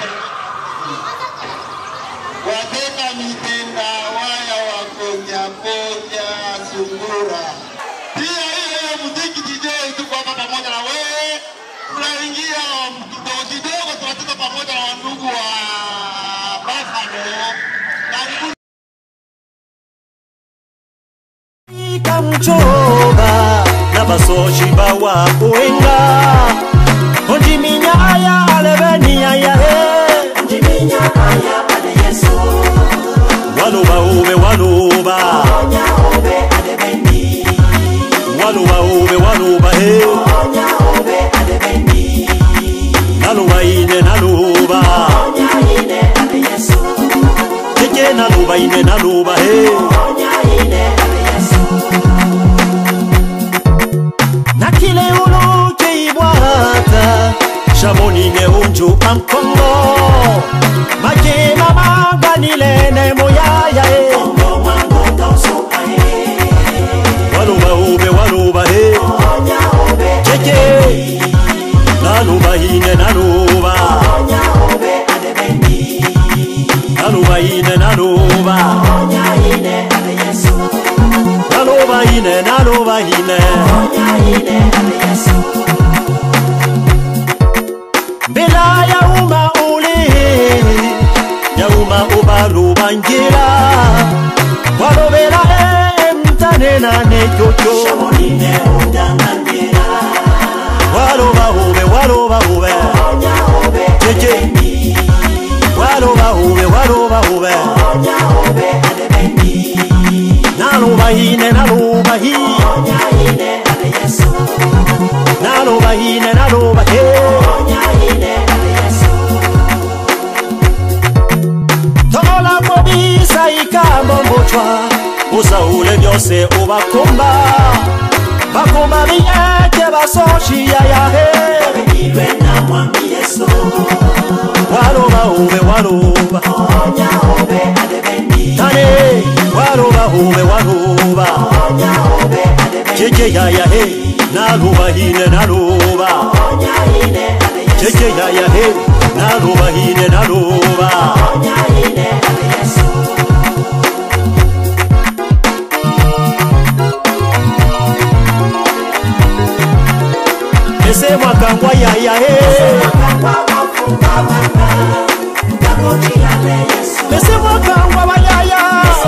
wateka mitenda waya wakojakoja sungura. Pia hiyo muziki D J tuko hapa pamoja na wewe. Tunaingia kidogo kidogo, tunatoka pamoja na ndugu wa Buffalo. Karibu kamchoba na basoshi bawa kuenga ondiminya aya alebeni aya he ondiminya aya ale yesu waloba ube waloba onya ube Naloba ine, naloba ine. Bila ya uma uli, ya uma ubalu banjira. Walobela emtane na nechocho. Shamonine undanganjira. Waloba ube, waloba ube. Jeje. Waloba ube, waloba ube. Naloba ine, naloba hi. Naloba ine, naloba he. Tola mobisa ikambochwa. Usa ule byose ubakomba. Bakomba biyete basoshi ya ya he. Babigirwe na mwambi yeso. Waloba ube, waloba. Onya ube adebeni. Tane. Waloba ube, waloba. Onya ube adebeni. Jeje ya ya he. Naloba hine, naloba. Onya hine adeyeso. Jeje ya ya he. Naloba hine, naloba. Onya hine adeyeso. Ese mwakangwa ya ya he. Ese mwakangwa wa ya ya.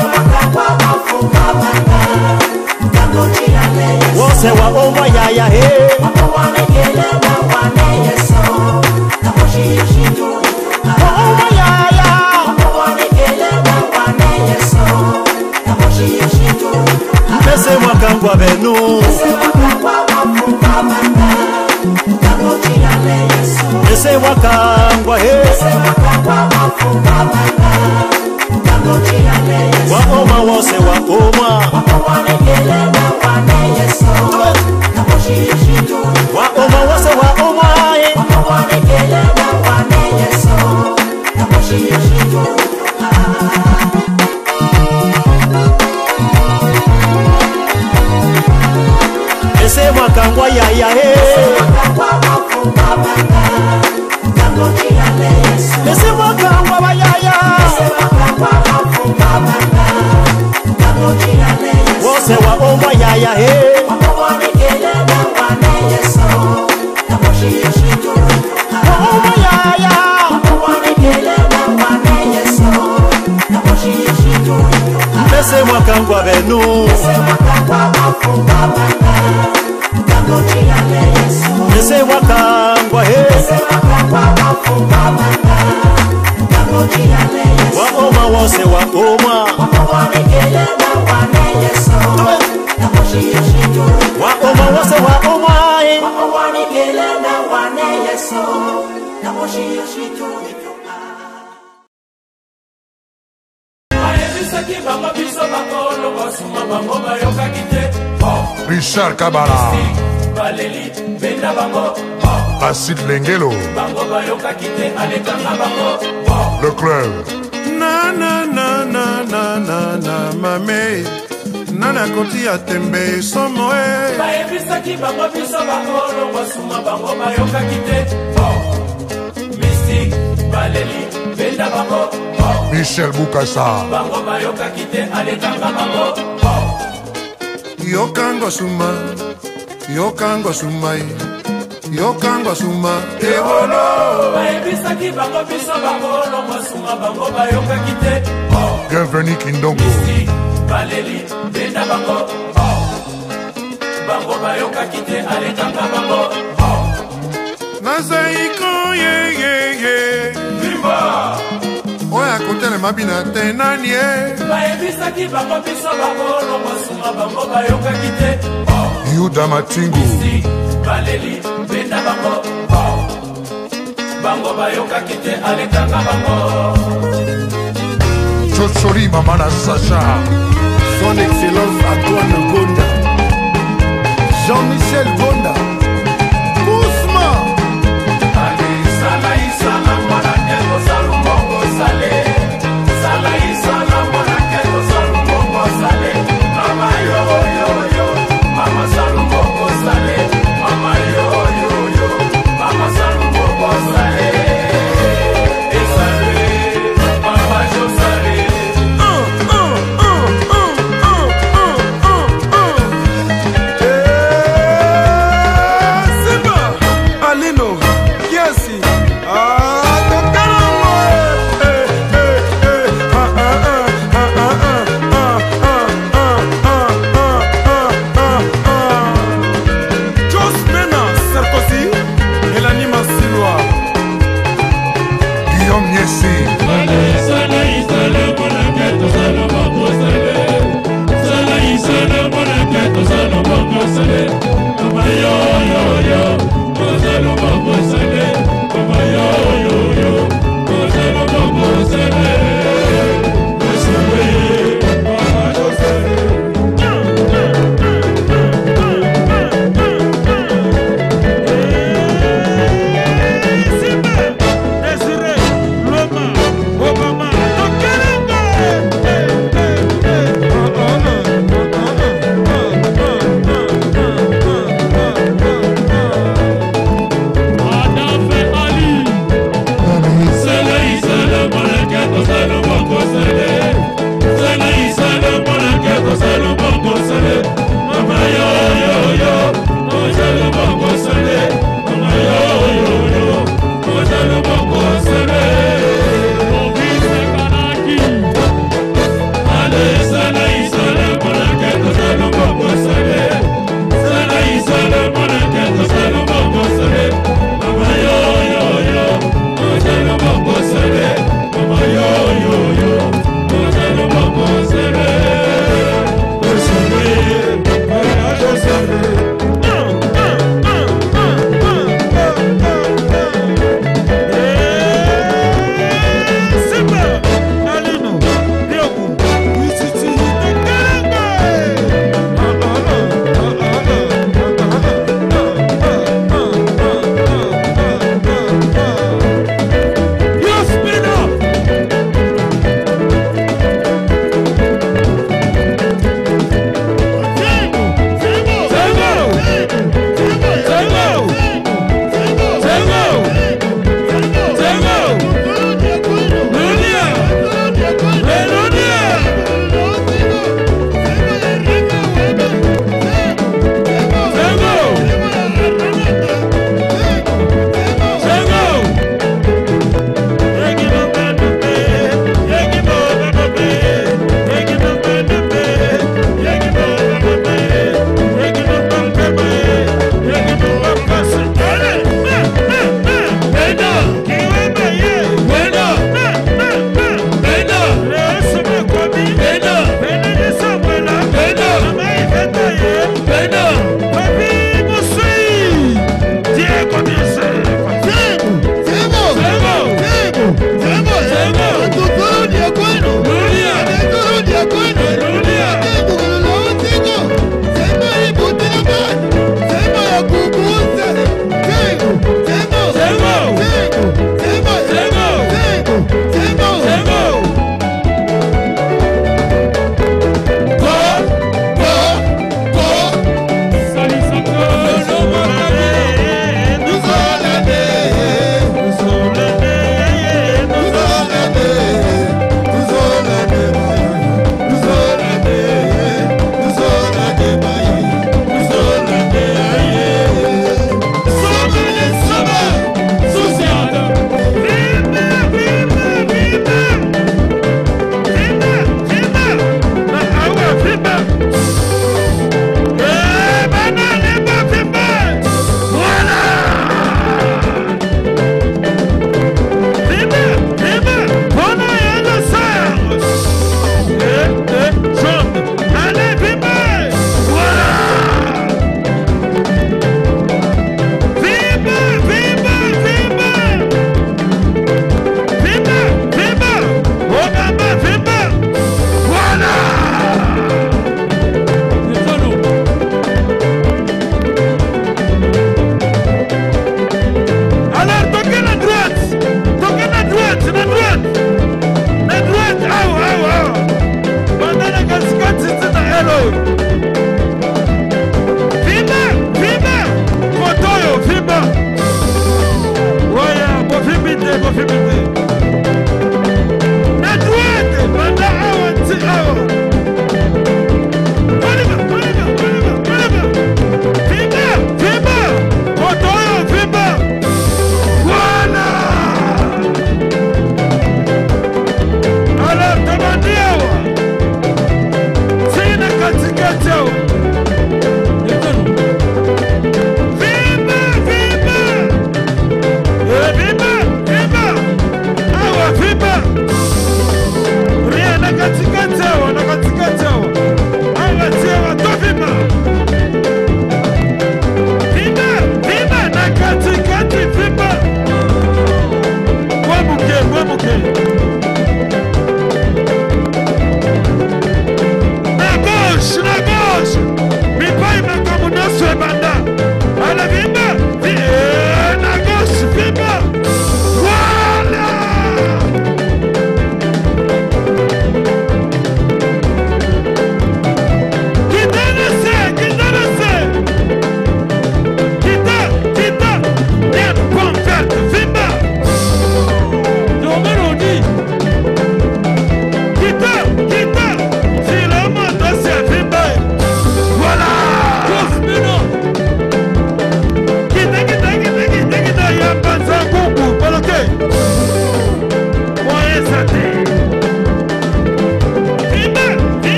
Wose wa omwa ya ya he. Omwa ya ya. Ese mwakangwa benu. Ese wakangwa he. Wa oma wose wa oma. Wa oma wose wa oma he. Ese wakangwa ya ya he. Ese wakangwa wa ya ya. Wose wa omwa ya ya he. Omwa ya ya. Ese wakangwa benu. Ese wakangwa he. Wa oma wose wa oma. Wa oma wose wa oma he. Richard Kabala, Acide Lengelo, le club. Na na na na na na na mame nana koti ya tembe somo e bayebisaki bango biso bakolo basuma bango bayokaki te mystique baleli benda bango Michel Boukassa bango bayokaki te alekanga bango yokango suma yokango sumai yokango suma ewolo bayebisaki bango biso bakolo basuma bango bayokaki te Bienvenue Kindongo baleli benda bango bango bayokaki te alekanga bango nazaiko ye ye ye bimba oya kotele mabina te nani e bayebisaki bango biso bakolo basuma bango bayokaki te Yuda Matingu baleli benda bango bango bayokaki te alekanga bango Chochori Mamana Sacha Son Excellence Antoine